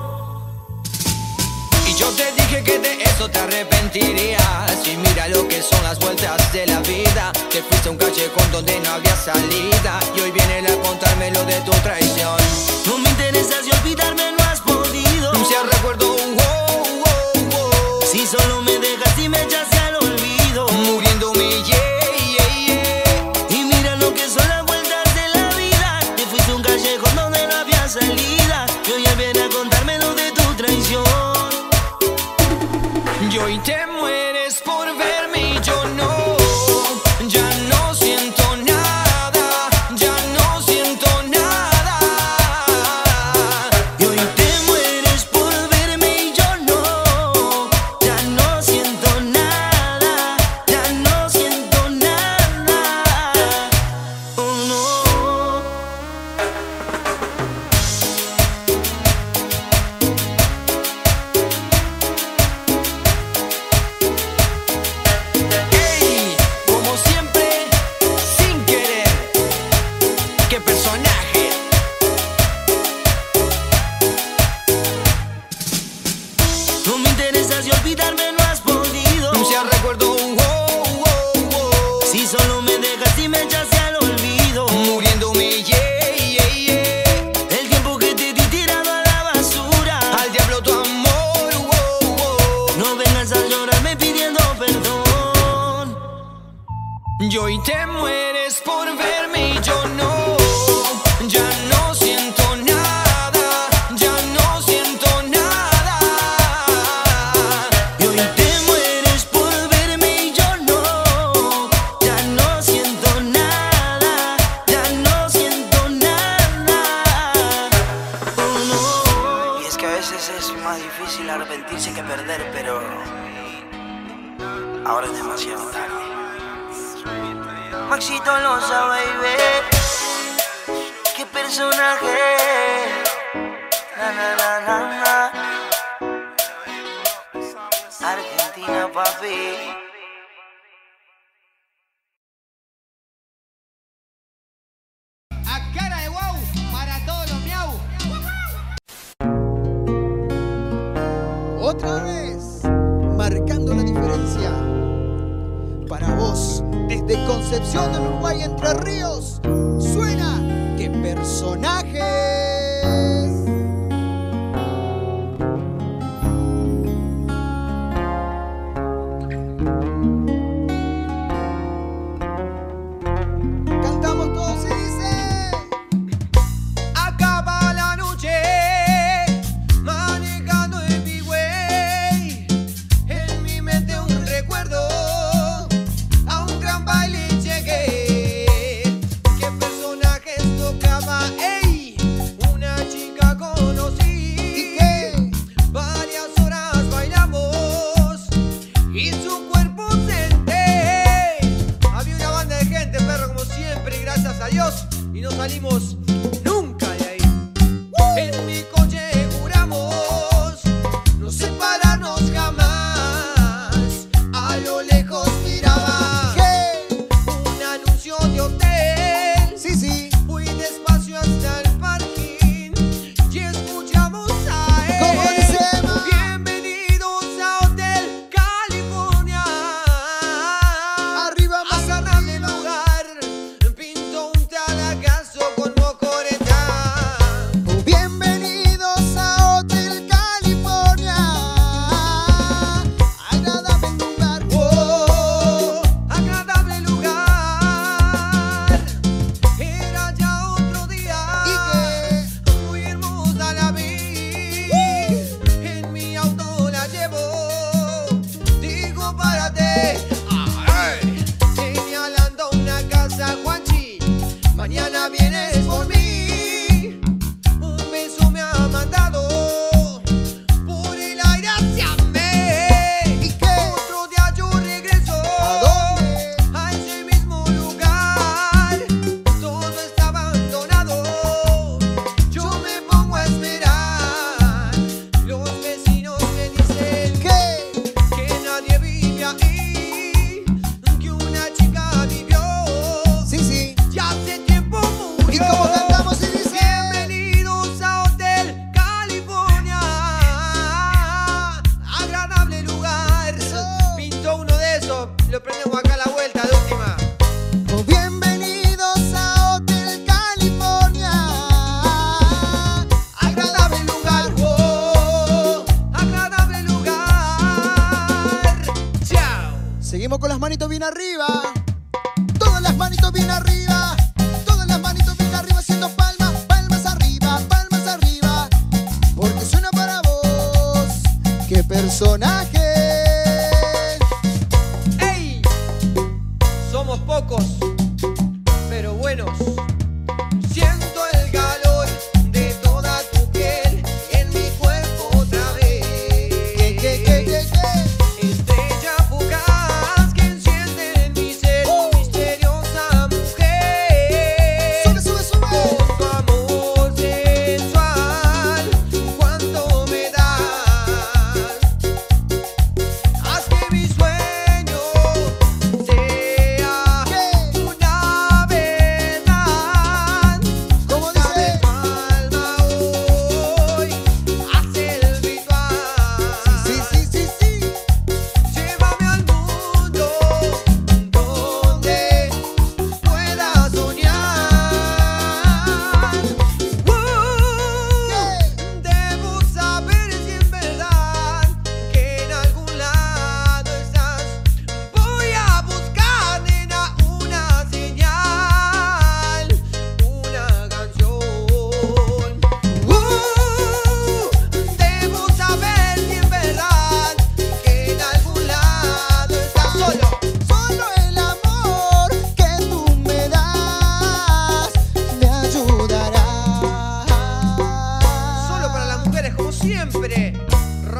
Y yo te dije que de eso te arrepentirías, y mira lo que son las vueltas de la vida. Te fuiste a un callejón donde no había salida, y hoy viene a contarme lo de tu traición. No me interesas y olvidarme no has podido. Si al recuerdo, si solo me dejas y me echas al olvido, muriéndome, y mira lo que son las vueltas de la vida. Te fuiste a un callejón donde no había salida, y hoy viene a contarme lo de tu traición. arrepentirse que perder, pero ahora es demasiado tarde. Maxito Loza, baby. Qué personaje. Na, na, na, na, na. Argentina, papi. A cara de wow para todos los miau. Otra vez, marcando la diferencia. Para vos, desde Concepción del Uruguay, Entre Ríos, suena ¡Qué personajes! Cantamos todos y dice: Acaba la noche, manejando en mi way. En mi mente un recuerdo, a un gran baile llegué. ¿Qué personajes tocaba? ¡Ey! Una chica conocí. ¿Y qué? Varias horas bailamos y su cuerpo senté. Había una banda de gente, perro, como siempre, y gracias a Dios, y no salimos nunca de ahí. En mi coche juramos no separarnos jamás. A lo lejos miraba ¿Qué? un anuncio de hotel. Sí, sí. Fui despacio hasta el parking y escuchamos a él. ¿Cómo dice, ma? Bienvenidos a Hotel California. Arriba, más Agradable lugar, pinto un talagazo con mocoreta. Bienvenidos a Hotel California. Agradable lugar. Oh, agradable lugar. Era ya otro día. ¿Y qué? Muy hermosa la vi. En mi auto la llevo. Digo, párate. Ay. Señalando una casa, Juanchi. Mañana vienes por mí. Un beso me ha mandado por el aire hacia mí. ¿Y qué? Otro día yo regreso. ¿A dónde? A ese mismo lugar. Todo está abandonado. Yo me pongo a esperar. Los vecinos me dicen ¿Qué? que nadie vive ahí, que una chica vivió Sí, sí. y hace tiempo ¿Y murió. cómo cantamos y dice? Bienvenidos a Hotel California, agradable lugar. Eso. Pinto uno de esos, lo prendemos acá a la vuelta de última. Bienvenidos a Hotel California. Agradable lugar, oh, agradable lugar. Chao. Seguimos con las manitos bien arriba. Todas las manitos bien arriba. Todas las manitos bien arriba haciendo palmas. Palmas arriba, palmas arriba. Porque suena para vos. ¡Qué personaje! ¡Ey! Somos pocos, pero buenos. Siento el calor de toda tu piel en mi cuerpo otra vez. ¿Qué? Estrella fugaz que enciende en mi ser, misteriosa mujer. ¡Sube, sube, sube! Con tu amor sensual, cuánto me das.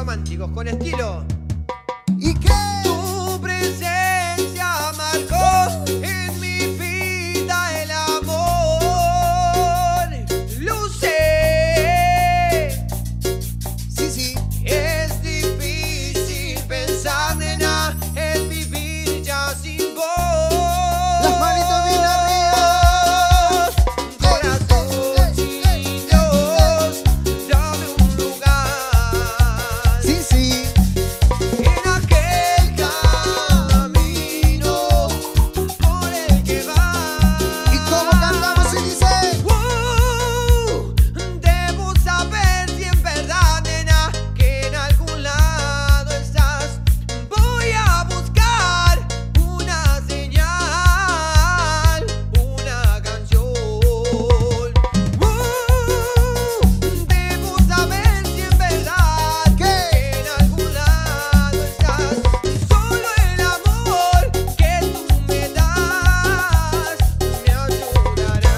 románticos con estilo. ¿Y qué? Tu presencia marcó en mi vida el amor. Lo sé. Sí, sí. Es difícil pensar, nena, en vivir ya sin vos. Las manitos bien arriba. Corazoncitos, dame un lugar. Sí, sí. En aquel camino por el que vas. ¿Y cómo cantamos y dice? Debo saber si en verdad, nena, que en algún lado estás. Voy a buscar una señal, una canción. Debo saber si en verdad que en algún lado estás. Solo el amor que tú me das me ayudará.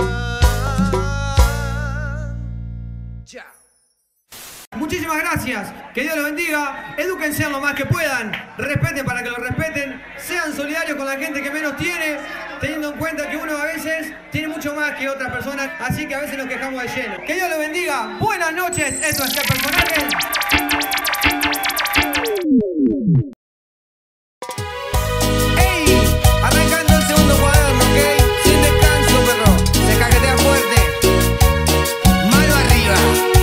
Chao. Muchísimas gracias, que Dios los bendiga, edúquense lo más que puedan, respeten para que lo respeten, sean solidarios con la gente que menos tiene, teniendo en cuenta que uno a veces tiene mucho más que otras personas, así que a veces nos quejamos de lleno. Que Dios los bendiga, buenas noches, esto es Que Personajes. ¡Ey! Arrancando el segundo cuaderno, ¿ok? Sin descanso, perro, se cajetea fuerte, mano arriba.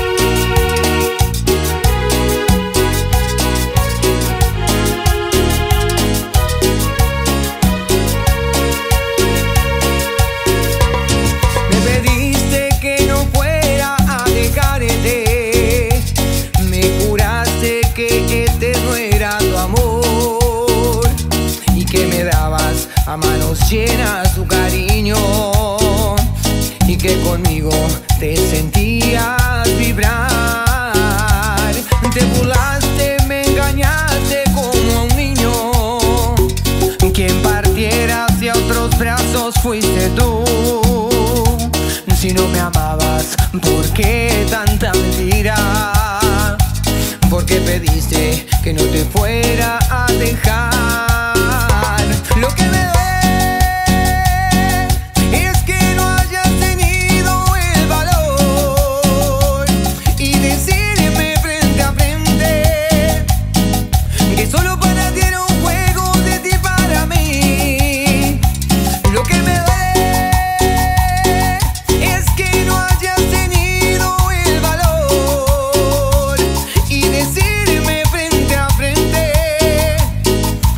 Me pediste que no fuera a dejarte, me juraste que eterno era tu amor y que me dabas a manos llenas tu cariño y que conmigo te sentías vibrar. Te burlaste, me engañaste como a un niño, quien partiera hacia otros brazos fuiste tú. Si no me amabas, ¿por qué tanta mentira? ¿Por qué pediste que no te fuera a dejar? Lo que me duele es que no hayas tenido el valor y decirme frente a frente que solo para ti era un juego de ti para mí. Lo que me duele es que no hayas tenido el valor y decirme frente a frente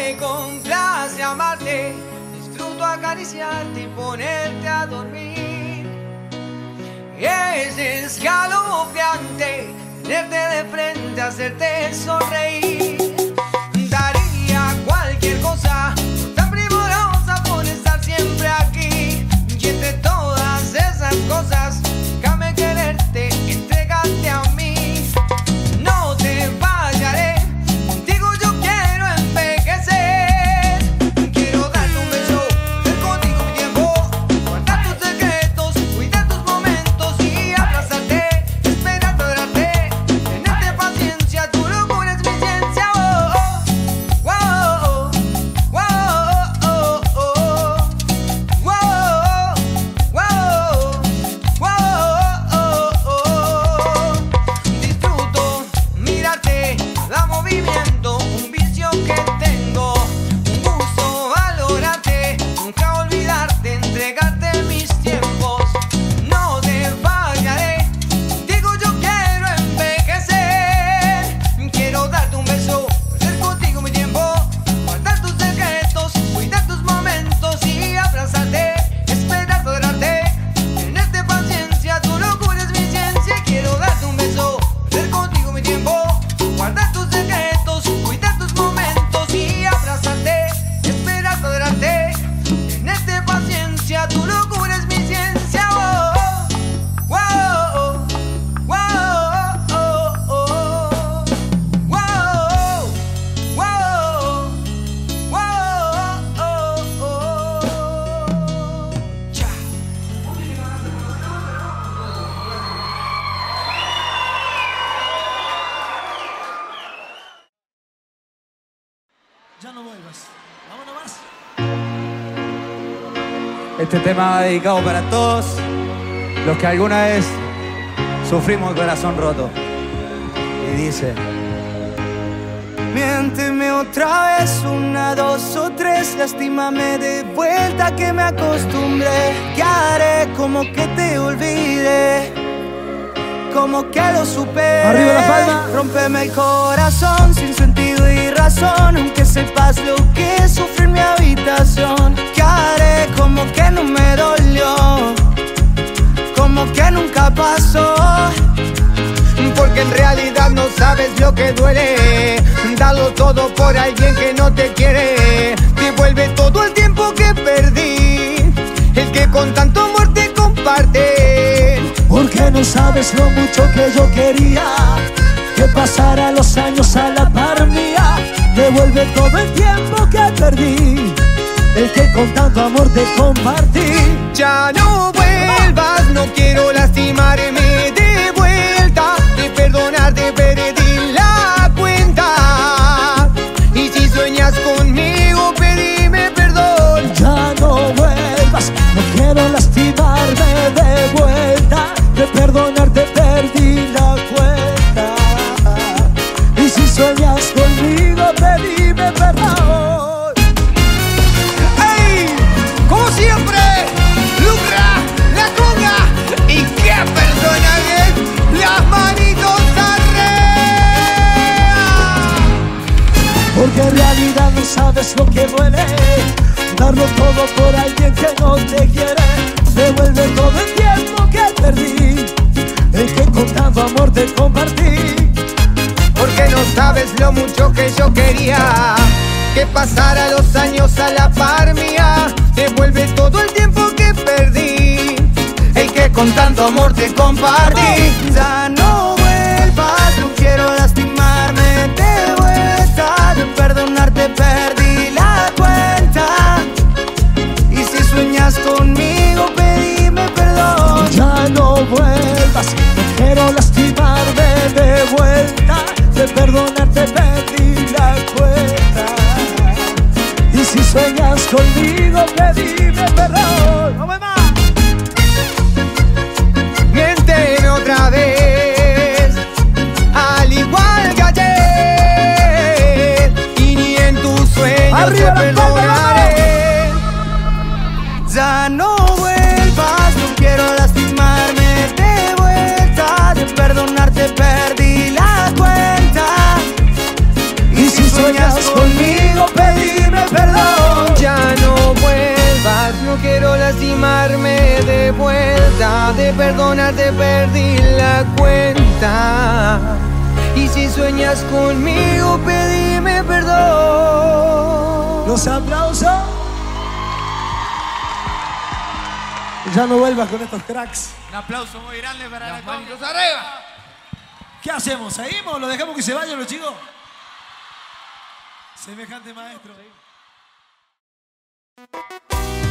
Me complace amarte, disfruto acariciarte y ponerte a dormir. Es escalofriante tenerte de frente, hacerte sonreír. Daría cualquier cosa tan primorosa por estar siempre aquí. Y entre todas esas cosas, déjame quererte, entrégate a mí. No te fallaré, contigo yo quiero envejecer. Quiero darte un beso, ser contigo mi tiempo, guardar tus secretos, cuidar tus momentos y abrazarte, esperar adorarte, tenerte paciencia, tu locura es mi ciencia. Oh, oh, oh, oh, oh, oh, oh, oh, disfruto mirarte, da movimiento, un vicio que tengo, un gusto valorarte, nunca olvidarte, entregarte mis tiempos. No te fallaré, digo yo quiero envejecer. Quiero darte un beso, ser contigo mi tiempo, guardar tus secretos, cuidar tus momentos y abrazarte, esperar adorarte, tenerte paciencia, tu locura es mi ciencia. Quiero darte un beso, ser contigo mi tiempo, guardar tus secretos, cuidar tus momentos y abrazarte, esperar adorarte, tenerte paciencia, tu locura es mi ciencia. Oh, oh, oh, oh, oh, oh, oh, oh, oh, oh. Chao. Ya no vuelvas. Vámonos más. Este tema va dedicado para todos los que alguna vez sufrimos el corazón roto. Y dice: Miénteme otra vez, 1, 2 o 3, lastímame de vuelta que me acostumbré. ¿Qué haré? Como que te olvidé, como que lo superé. Arriba la palma. Rómpeme el corazón sin sentido y razón, aunque sepas lo que es sufrir mi habitación. ¿Qué haré? Como que no me dolió, como que nunca pasó. Porque en realidad no sabes lo que duele, darlo todo por alguien que no te quiere. Devuelve todo el tiempo que perdí, el que con tanto amor te comparte. Porque no sabes lo mucho que yo quería que pasara los años a la par mía. Devuelve todo el tiempo que perdí, el que con tanto amor te compartí. Ya no vuelvas, no quiero lastimarme de vuelta. De perdonarte perdí la cuenta. Y si sueñas conmigo, pedime perdón. Ya no vuelvas, no quiero lastimarme de vuelta. De perdonarte perdí la cuenta. Y si sueñas conmigo, pedime perdón. ¡Ey! Como siempre, lucra la conga. ¿Y qué personaje? Las manitos arriba. Porque en realidad no sabes lo que duele, darlo todo por alguien que no te quiere. Devuelve todo el tiempo que perdí, el que con tanto amor te compartí. Porque no sabes lo mucho que yo quería que pasara los años a la par mía. Devuelve todo el tiempo que perdí, el que con tanto amor te compartí. Ya no vuelvas, no quiero lastimarme de vuelta. De perdonarte perdí la cuenta. Y si sueñas conmigo, pedime perdón. Ya no vuelvas, no quiero lastimarme de vuelta. De perdonarte perdí la cuenta. Y si sueñas conmigo, pedime perdón. ¡No me más! Miénteme otra vez, al igual que ayer, y ni en tus sueños ¡Arriba te la palma! perdonaré. Ya no vuelvas, no quiero lastimarme de vuelta. De perdonarte perdí la cuenta. Y si sueñas conmigo, pedime vuelta. Y si sueñas conmigo, pedime perdón. Los aplausos. Ya no vuelvas con estos cracks. Un aplauso muy grande para las manitos arriba. ¿Qué hacemos? ¿Seguimos? ¿Lo dejamos que se vayan los chicos? Semejante maestro.